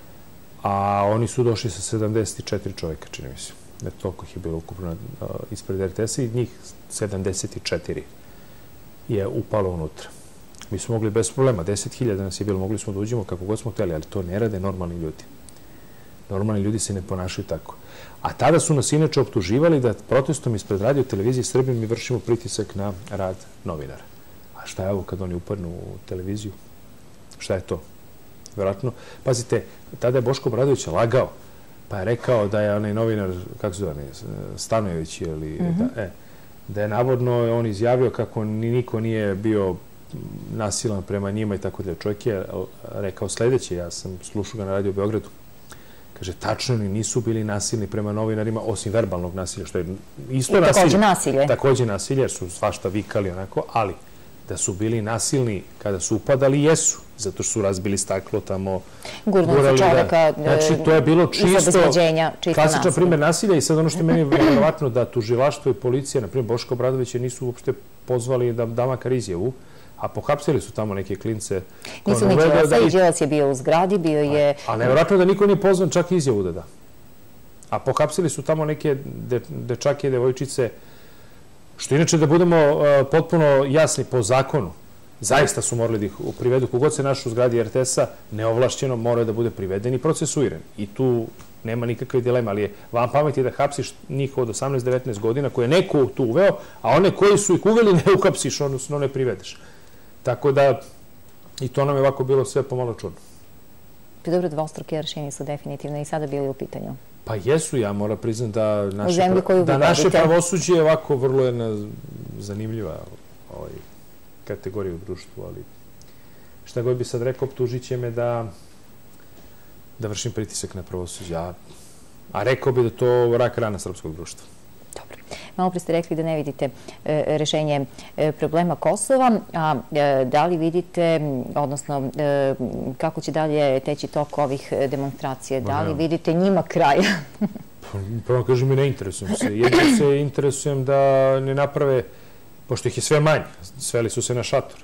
A oni su došli sa sedamdeset četiri čovjeka, čini mi se. Ne, toliko ih je bilo ukupno ispred R T S-a i njih sedamdeset četiri je upalo unutra. Mi smo mogli bez problema, deset hiljada nas je bilo, mogli smo da uđemo kako god smo htjeli, ali to ne rade normalni ljudi. Normalni ljudi se ne ponašaju tako. A tada su nas inače optuživali da protestom ispred Radio televizije Srbije mi vršimo pritisak na rad novinara. A šta je ovo kad oni upadnu u televiziju? Šta je to? Vjerojatno, pazite, tada je Boško Obradović lagao, pa je rekao da je onaj novinar, kako se zove, Stanojević, ili, da, e, da je navodno on izjavio kako ni niko nije bio nasilan prema njima i tako da. Čovjek je rekao sljedeće, ja sam slušao ga na Radio Beogradu, kaže, tačno ni nisu bili nasilni prema novinarima, osim verbalnog nasilja, što je isto nasilje. Također nasilje. Također nasilje, jer su svašta vikali onako, ali da su bili nasilni kada su upadali, jesu, zato što su razbili staklo tamo. Gurnuli su čovjeka, znači, to je bilo čisto, klasičan primjer nasilja i sad ono što je meni vjerovatno da tužilaštvo i policija, na primjer Boško Obradovića, nisu uopšte pozvali da da makar izjavu, a pohapsili su tamo neke klince. Nisu ni Đilasa i Đilas je bio u zgradi, bio je... A nevjerojatno da niko nije pozvan čak izjavu da da. A pohapsili su tamo neke dečake i devojčice, što inače da budemo potpuno jasni po zakonu, zaista su morali da ih privedu. Kogod se našu u zgradi R T S-a, neovlašćeno moraju da bude priveden i procesuiran. I tu nema nikakve dilema, ali je vam pameti da hapsiš njih od osamnaest devetnaest godina koje je neko tu uveo, a one koji su ih uveli ne uhapsiš, odnosno ne privedeš. Tako da, i to nam je ovako bilo sve pomalo čudno. Dobro, dvostruke aršini su definitivno i sada bili u pitanju. Pa jesu, ja moram priznat da naše pravosuđe je ovako vrlo jedna zanimljiva kategorija u društvu, ali šta god bi sad rekao, optužit će me da da vršim pritisak na pravosuđe, a rekao bi da to rak rana srpskog društva. Dobro. Malo pre ste rekli da ne vidite rešenje problema Kosova, a da li vidite, odnosno kako će dalje teći tok ovih demonstracija, da li vidite njima kraja? Prvo kažem i ne interesujem se. Jedno se interesujem da ne naprave, pošto ih je sve manje, sveli su se na šator,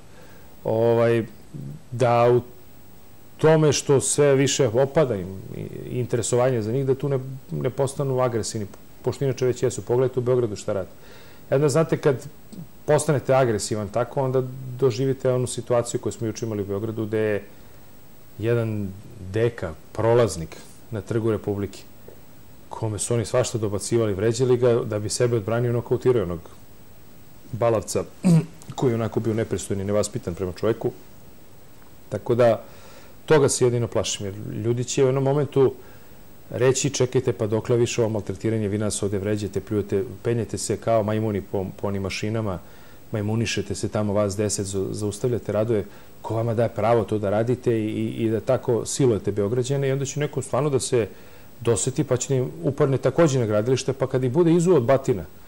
da u tome što sve više opada i interesovanje za njih, da tu ne postanu agresivni, pošto inače već jesu. Pogledajte u Beogradu šta radi. Jedna, znate, kad postanete agresivan tako, onda doživite onu situaciju koju smo juče imali u Beogradu, gde je jedan deka, prolaznik na Trgu Republike, kome su oni svašta dobacivali, vređali ga, da bi sebe odbranio, nokautirao onog balavca koji je onako bio nepristojni i nevaspitan prema čoveku. Tako da, toga se jedino plašim, jer ljudi će u jednom momentu reći, čekajte, pa dokle više ovo maltretiranje, vi nas ovdje vređete, pljujete, penjete se kao majmuni po onim mašinama, majmunišete se tamo, vas deset, zaustavljate radove, ko vama daje pravo to da radite i da tako silujete Beograđane i onda će neko stvarno da se doseti, pa će im uparne također na gradilište, pa kad ih bude izuo od batina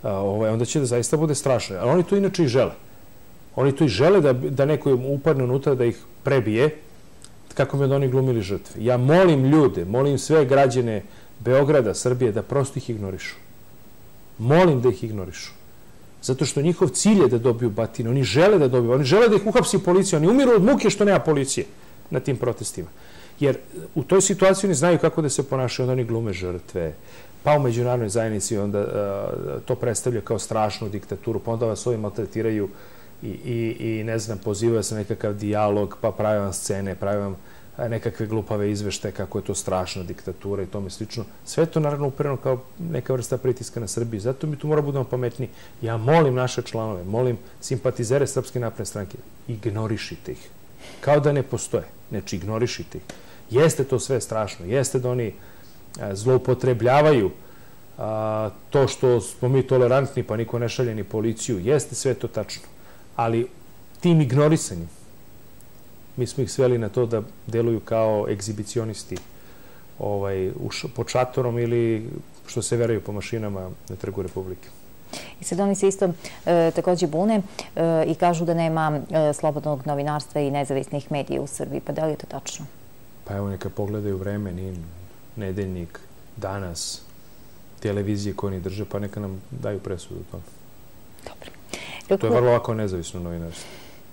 onda će da zaista bude strašno. Ali oni to inače i žele. Oni to i žele da neko upadne unutra, da ih prebije, kako bi onda oni glumili žrtve. Ja molim ljude, molim sve građane Beograda, Srbije, da prosto ih ignorišu. Molim da ih ignorišu. Zato što njihov cilj je da dobiju batine. Oni žele da dobiju. Oni žele da ih uhapsi policija. Oni umiru od muke što nema policije na tim protestima. Jer u toj situaciji oni znaju kako da se ponašaju, onda oni glume žrtve. Pa u međunarodnoj zajednici onda to predstavlja kao strašnu diktaturu, pa onda vas ovi maltretiraju i, ne znam, pozivaju se nekakav dijalog, pa pravi vam scene, pravi vam nekakve glupave izveštaje kako je to strašna diktatura i tome slično. Sve je to naravno upereno kao neka vrsta pritiska na Srbiji. Zato mi tu moramo budemo pametniji. Ja molim naše članove, molim simpatizere Srpske napredne stranke, ignorišite ih. Kao da ne postoje. Znači, ignorišite ih. Jeste to sve strašno. Jeste da oni zloupotrebljavaju to što smo mi tolerantni pa niko ne šalje ni policiju. Jeste sve to tačno. Ali tim ignorisanjem mi smo ih sveli na to da deluju kao egzibicionisti pod šatorom ili što se veraju po mašinama na Trgu Republike. I sad oni se isto također bune i kažu da nema slobodnog novinarstva i nezavisnih medija u Srbiji. Pa da li je to tačno? Pa evo neka pogledaju Vreme, Nin, Nedeljnik, Danas, televizije koje oni drže, pa neka nam daju presudu o tome. Dobro. To je vrlo ovako nezavisno novinarstvo.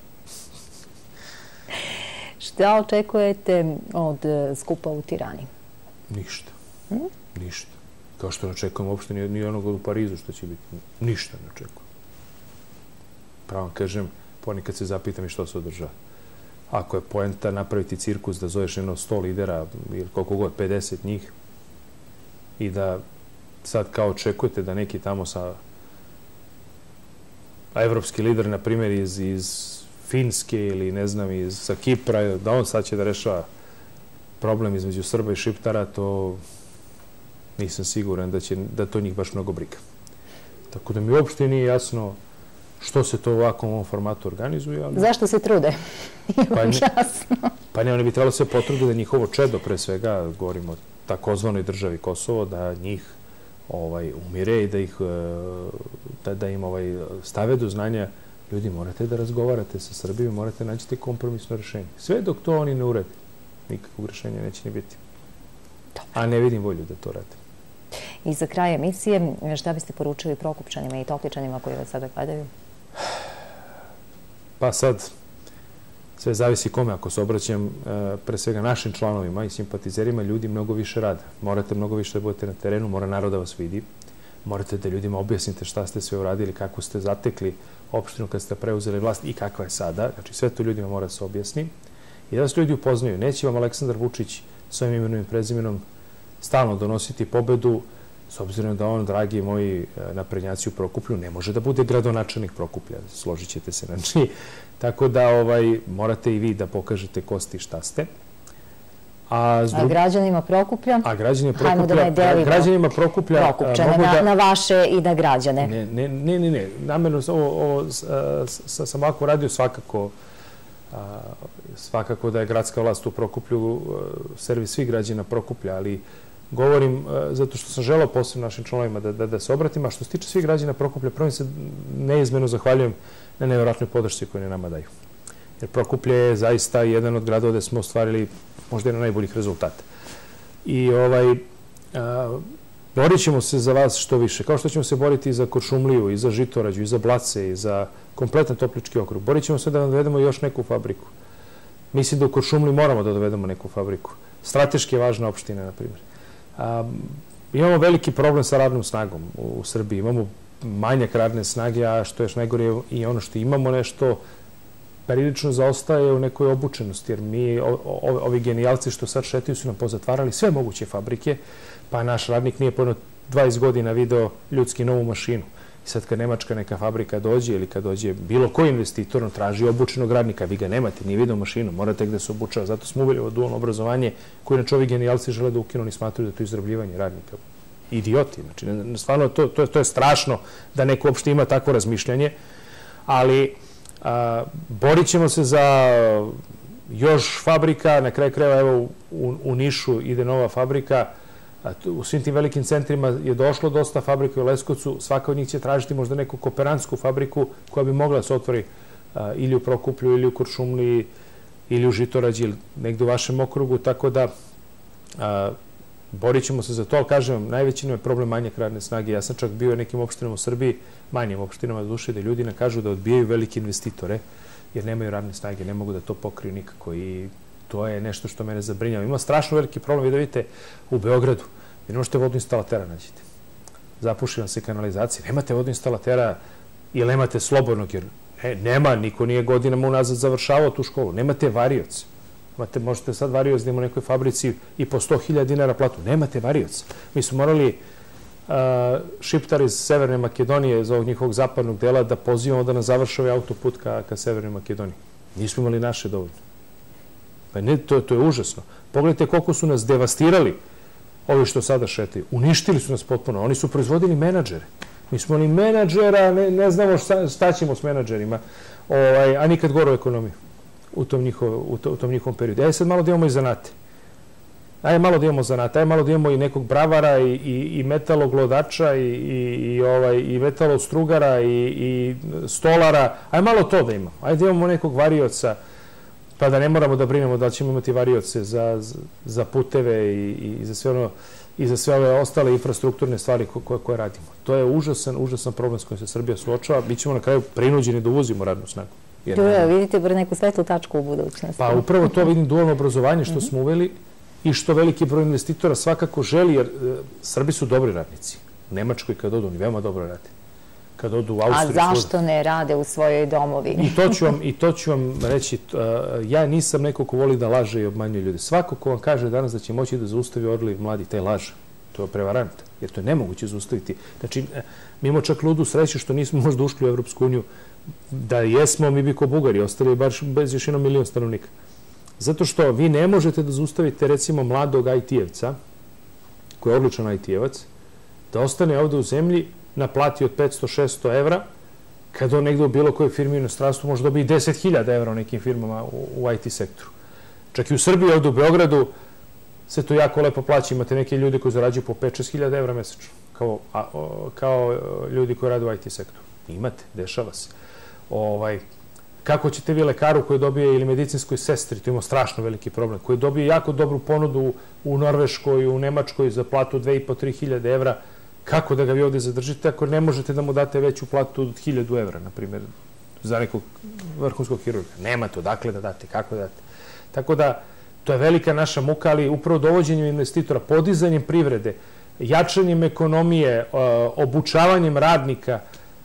Šta očekujete od skupa u Tirani? Ništa. Ništa. Kao što ne očekujem uopšte ni onog u Parizu što će biti. Ništa ne očekujem. Pravo kažem, ponekad se zapitam i što se održava. Ako je poenta napraviti cirkus da zoveš jedno sto lidera ili koliko god, pedeset njih i da sad kao očekujete da neki tamo sa evropski lider, na primjer iz Finske ili ne znam, sa Kipra, da on sad će da rešava problem između Srba i Šiptara, to nisam siguran da to njih baš mnogo briga. Tako da mi uopšte nije jasno što se to u ovakvom ovom formatu organizuje. Zašto se trude? Užasno. Pa ne, oni bi trebalo se potrude da njihovo čedo, pre svega, govorimo o takozvanoj državi Kosovo, da njih umire i da im stave do znanja. Ljudi, morate da razgovarate sa Srbijom, morate naći kompromisno rešenje. Sve dok to oni ne urede, nikakvog rešenja neće ni biti. A ne vidim volju da to rade. I za kraj emisije, šta biste poručili Prokupčanima i Topličanima koji vas sada gledaju? Pa sad, sve zavisi kome. Ako se obraćam pre svega našim članovima i simpatizerima, ljudi mnogo više rade. Morate mnogo više da budete na terenu, mora narod da vas vidi. Morate da ljudima objasnite šta ste sve uradili, kako ste zatekli opštinu kad ste preuzeli vlast i kakva je sada. Znači, sve to ljudima mora se objasni. I da vas ljudi upoznaju. Neće vam Aleksandar Vučić svojim imenom i prezimenom stalno donositi pobedu, s obzirom da on, dragi moji naprednjaci u Prokuplju, ne može da bude gradonačelnik Prokuplja. Složit ćete se. Znači, tako da morate i vi da pokažete ko ste i šta ste. A građanima Prokuplja? A građanima Prokuplja... Građanima Prokuplja... Prokupčane, na vaše i na građane. Ne, ne, ne, ne. Namerno ovo sam ovako radio svakako svakako da je gradska vlast u Prokuplju servis svih građana Prokuplja, ali govorim zato što sam želao posebno našim članovima da se obratim, a što se tiče svih građana Prokuplja, prvo se neizmjerno zahvaljujem na nevjerojatnoj podršci koju nama daju. Jer Prokuplje je zaista jedan od gradova gde smo ostvarili možda jedan od najboljih rezultata. I borit ćemo se za vas što više. Kao što ćemo se boriti i za Kuršumliju, i za Žitorađu, i za Blace, i za kompletan Toplički okrug. Borit ćemo se da vam dovedemo još neku fabriku. Mislim da u Kuršumliji moramo da dovedemo neku fabriku. Strateški je važna opština, na primjer. Imamo veliki problem sa radnom snagom u Srbiji. Imamo manjak radne snage, a što je još najgore i ono što imamo nešto prilično zaostaje u nekoj obučenosti, jer mi, ovi genijalci što sad šetaju, su nam pozatvarali sve moguće fabrike, pa naš radnik nije po dvadeset godina video ljudski novu mašinu. I sad kad nemačka neka fabrika dođe ili kad dođe bilo koji investitor, on traži obučenog radnika, vi ga nemate, nije video mašinu, morate gde se obučava. Zato smo uveli ovo dualno obrazovanje koje inače ovi genijalci žele da ukinu, oni smatruju da je to izrabljivanje radnika. Idioti. Znači, stvarno, to je strašno da neko uopšte ima takvo razmišljanje, ali borit ćemo se za još fabrika, na kraju krajeva, evo, u Nišu ide nova fabrika, U svim tim velikim centrima je došlo dosta fabrika u Leskovcu, svaka od njih će tražiti možda neku kooperantsku fabriku koja bi mogla da se otvori ili u Prokuplju, ili u Kuršumliji, ili u Žitorađi, ili negde u vašem okrugu, tako da borit ćemo se za to, ali kažem vam, najveći nam je problem manjak radne snage. Ja sam čak bio u nekim opštinama u Srbiji, manjim opštinama duše, da ljudi nam kažu da odbijaju velike investitore, jer nemaju radne snage, ne mogu da to pokriju nikako i to je nešto što mene zabrinjava. Ima strašno veliki problem, vi da vidite u Beogradu, vi ne možete vodoinstalatera nađete. Zapuši vam se kanalizacija, nemate vodoinstalatera ili nemate slobodnog, jer nema, niko nije godinama unazad završavao tu školu, nemate varioca. Možete sad varioc da ima u nekoj fabrici i po sto hiljada dinara platu. Nemate varioca. Mi smo morali Šiptar iz Severne Makedonije, iz ovog njihovog zapadnog dela, da pozivamo da nam završava autoput ka Severnoj Makedoniji. Nismo imali naše dovoljno. Pa ne, to je užasno. Pogledajte koliko su nas devastirali ovi što sada šetaju. Uništili su nas potpuno. Oni su proizvodili menadžere. Mi smo ni menadžera, ne znamo šta ćemo s menadžerima, a nikad gore u ekonomiju u tom njihovom periodu. Ajde sad malo da imamo i zanate. Ajde malo da imamo zanate. Ajde malo da imamo i nekog bravara i metaloglodača i metalostrugara i stolara. Ajde malo to da imamo. Ajde da imamo nekog varioca, pa da ne moramo da brinemo da ćemo imati varioce za puteve i za sve ono i za sve ove ostale infrastrukturne stvari koje radimo. To je užasan, užasan problem s kojim se Srbija suočava. Bićemo na kraju prinuđeni da uvozimo radnu snagu. Tu je, vidite, bar neku svetlu tačku u budućnosti. Pa upravo to vidim, dualno obrazovanje što smo uveli i što veliki broj investitora svakako želi, jer Srbi su dobri radnici. U Nemačkoj kad odu, oni veoma dobro rade. Kad odu u Austriju... A zašto ne rade u svojoj domovini? I to ću vam reći, ja nisam neko ko voli da laže i obmanjuje ljude. Svako ko vam kaže danas da će moći da zaustavi odliv mladi, taj laže. To je prevarant, jer to je nemoguće zaustaviti. Znači, mi imamo čak ludu sreću što nismo možda ušli u Evropsku uniju. Da jesmo, mi bi ko Bugari ostali baš bez još jedno milion stanovnika. Zato što vi ne možete da zaustavite, recimo, mladog I T-evca, koji je odličan I T-evac, da ostane ovde u zemlji na plati od petsto šesto evra, kad on negde u bilo kojoj firmi u inostranstvu može dobiti deset hiljada evra u nekim firmama u I T sektoru. Čak i u Srbiji, ovde u Beogradu, se to jako lepo plaća. Imate neke ljudi koji zarađuju po pet do šest hiljada evra mesečno, kao ljudi koji rade u I T sektoru. Imate, dešava se. Kako ćete vi lekaru koji dobije ili medicinskoj sestri, to ima strašno veliki problem, koji dobije jako dobru ponudu u Norveškoj, u Nemačkoj za platu dve i po do tri hiljade evra, kako da ga vi ovde zadržite ako ne možete da mu date veću platu od hiljadu evra, na primjer, za nekog vrhunskog hirurga? Nemate, odakle da date, kako da date. Tako da, to je velika naša muka, ali upravo dovođenjem investitora, podizanjem privrede, jačanjem ekonomije, obučavanjem radnika,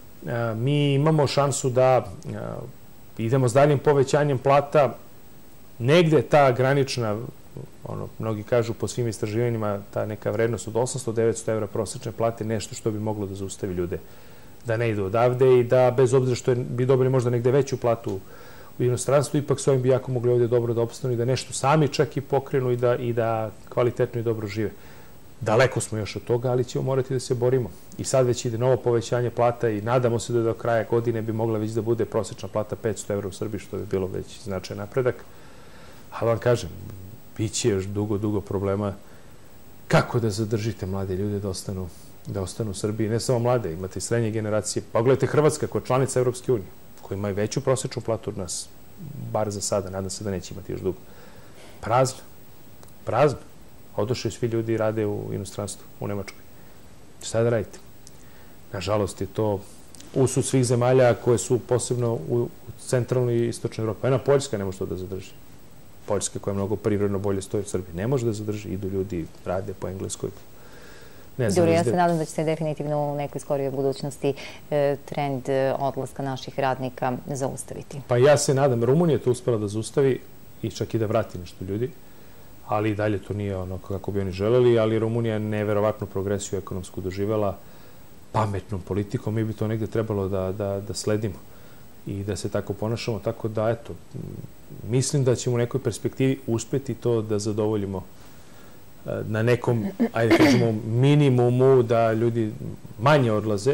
mi imamo šansu da idemo s daljim povećanjem plata. Negde ta granična, mnogi kažu po svim istraživanjima, ta neka vrednost od osamsto do devetsto evra prosečne plate, nešto što bi moglo da zaustavi ljude da ne idu odavde i da, bez obzira što bi dobili možda negde veću platu u inostranstvu, ipak s ovim bi jako mogli ovde dobro da opstanu i da nešto sami čak i pokrenu i da kvalitetno i dobro žive. Daleko smo još od toga, ali ćemo morati da se borimo. I sad već ide novo povećanje plata i nadamo se da do kraja godine bi mogla već da bude prosječna plata petsto evra u Srbiji, što bi bilo već značajan napredak. Ali vam kažem, bit će još dugo, dugo problema kako da zadržite mlade ljude da ostanu da ostanu u Srbiji. Ne samo mlade, imate i srednje generacije. Pogledajte Hrvatska koja je članica Evropske unije, koja ima i veću prosječnu platu od nas, bar za sada, nadam se da neće imati još dugo. Prazno. Prazno. Odošli svi ljudi i rade u inostranstvu, u Nemačkoj. Šta da radite? Nažalost je to usud svih zemalja koje su posebno u centralnoj i istočnoj Evropi. Jedna Poljska ne može to da zadrži. Poljska koja mnogo privredno bolje stoji u Srbiji. Ne može da zadrži. Idu ljudi, rade po Engleskoj. Dobro, ja se nadam da će se definitivno u nekoj skorijoj budućnosti trend odlaska naših radnika zaustaviti. Pa ja se nadam. Rumunija je to uspela da zaustavi i čak i da vrati nešto ljudi. Ali i dalje to nije ono kako bi oni želeli, ali Rumunija je neverovatnu progresiju ekonomsku doživela pametnom politikom. Mi bi to negde trebalo da sledimo i da se tako ponašamo. Tako da, eto, mislim da ćemo u nekoj perspektivi uspeti to da zadovoljimo na nekom, ajde kažemo, minimumu da ljudi manje odlaze.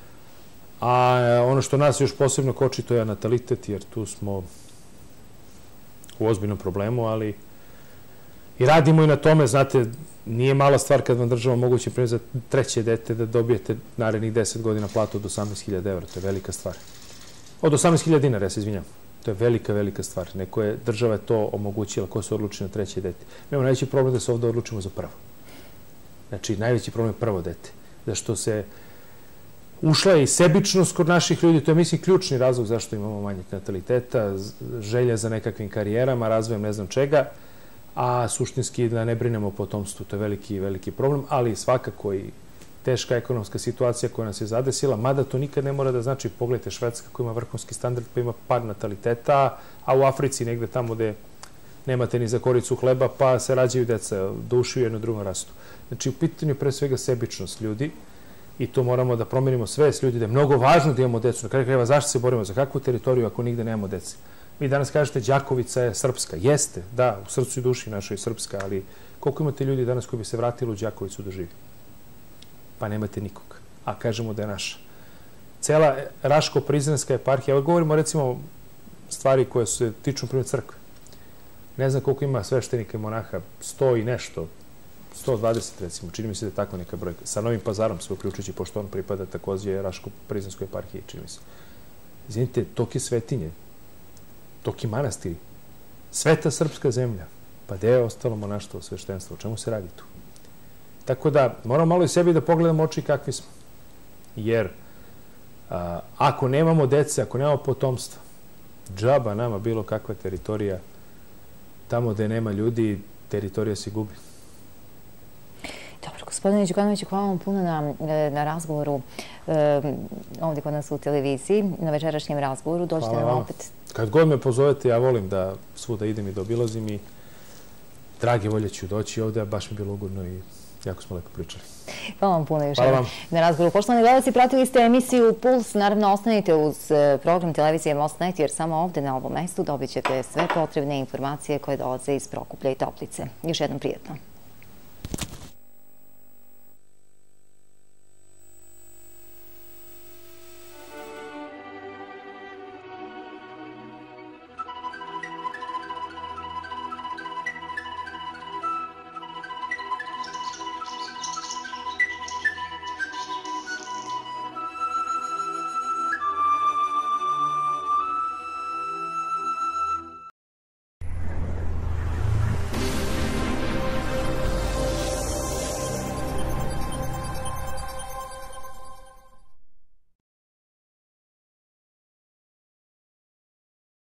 A ono što nas još posebno koči, to je natalitet, jer tu smo u ozbiljnom problemu, ali I radimo i na tome, znate, nije mala stvar kad vam država moguće primjer za treće dete da dobijete narednih deset godina platu od osamnaest hiljada evra. To je velika stvar. Od osamnaest hiljada dinara, ja se izvinjam. To je velika, velika stvar. Neko je, država je to omogućila, ko se odluči na treće dete. Mi imamo najveći problem da se ovdje odlučimo za prvo. Znači, najveći problem je prvo dete. Zašto se ušla je i sebičnost kod naših ljudi. To je, mislim, ključni razlog zašto imamo manjeg nataliteta, želja za nekakvim karijerama, razvojem ne znam čega, a suštinski da ne brinemo o potomstvu. To je veliki, veliki problem, ali svakako i teška ekonomska situacija koja nas je zadesila, mada to nikad ne mora da znači, pogledajte Švedska koja ima vrhunski standard, pa ima pad nataliteta, a u Africi negde tamo gde nemate ni za koricu hleba, pa se rađaju deca, da ušiju jedno drugom rastu. Znači, u pitanju je pre svega sebičnost ljudi i to moramo da promenimo svest ljudi, da je mnogo važno da imamo decu. Na kraju krajeva, zašto se borimo? Za kakvu teritoriju ako nigde nemamo dece? Vi danas kažete, Đakovica je srpska. Jeste, da, u srcu i duši našoj je srpska, ali koliko imate ljudi danas koji bi se vratili u Đakovicu da živi? Pa nemate nikog. A kažemo da je naša. Cela Raško-Prizrenska eparhija, evo govorimo recimo stvari koje se tiču primjer crkve. Ne znam koliko ima sveštenika i monaha, sto i nešto, sto dvadeset recimo, čini mi se da je tako neka brojka. Sa Novim Pazarom se uključujući, pošto on pripada takođe Raško-Prizrenskoj eparhiji, čini mi se. Izvinite, toki svetinje, toki manastiri, sveta srpska zemlja, pa gde je ostalo monaštvo, sveštenstvo, o čemu se radi tu? Tako da, moramo malo i sebi da pogledamo oči kakvi smo. Jer a, ako nemamo dece, ako nemamo potomstva, džaba nama bilo kakva teritorija, tamo gde nema ljudi, teritorija se gubi. Dobro, gospodine Đukanoviću, hvala vam puno na, na razgovoru e, ovdje kod nas u televiziji, na večerašnjem razgovoru. Dođite nam opet. Kad god me pozovete, ja volim da svuda idem i da obilazim i drage volje ću doći ovdje, a baš mi bilo ugodno i jako smo lepo pričali. Hvala vam puno još jednom na razgovoru. Poštovani gledalci, pratili ste emisiju Puls. Naravno, ostanite uz program televizije Most Net, jer samo ovdje na ovom mestu dobit ćete sve potrebne informacije koje dolaze iz Prokuplja i Toplice. Još jednom prijetno.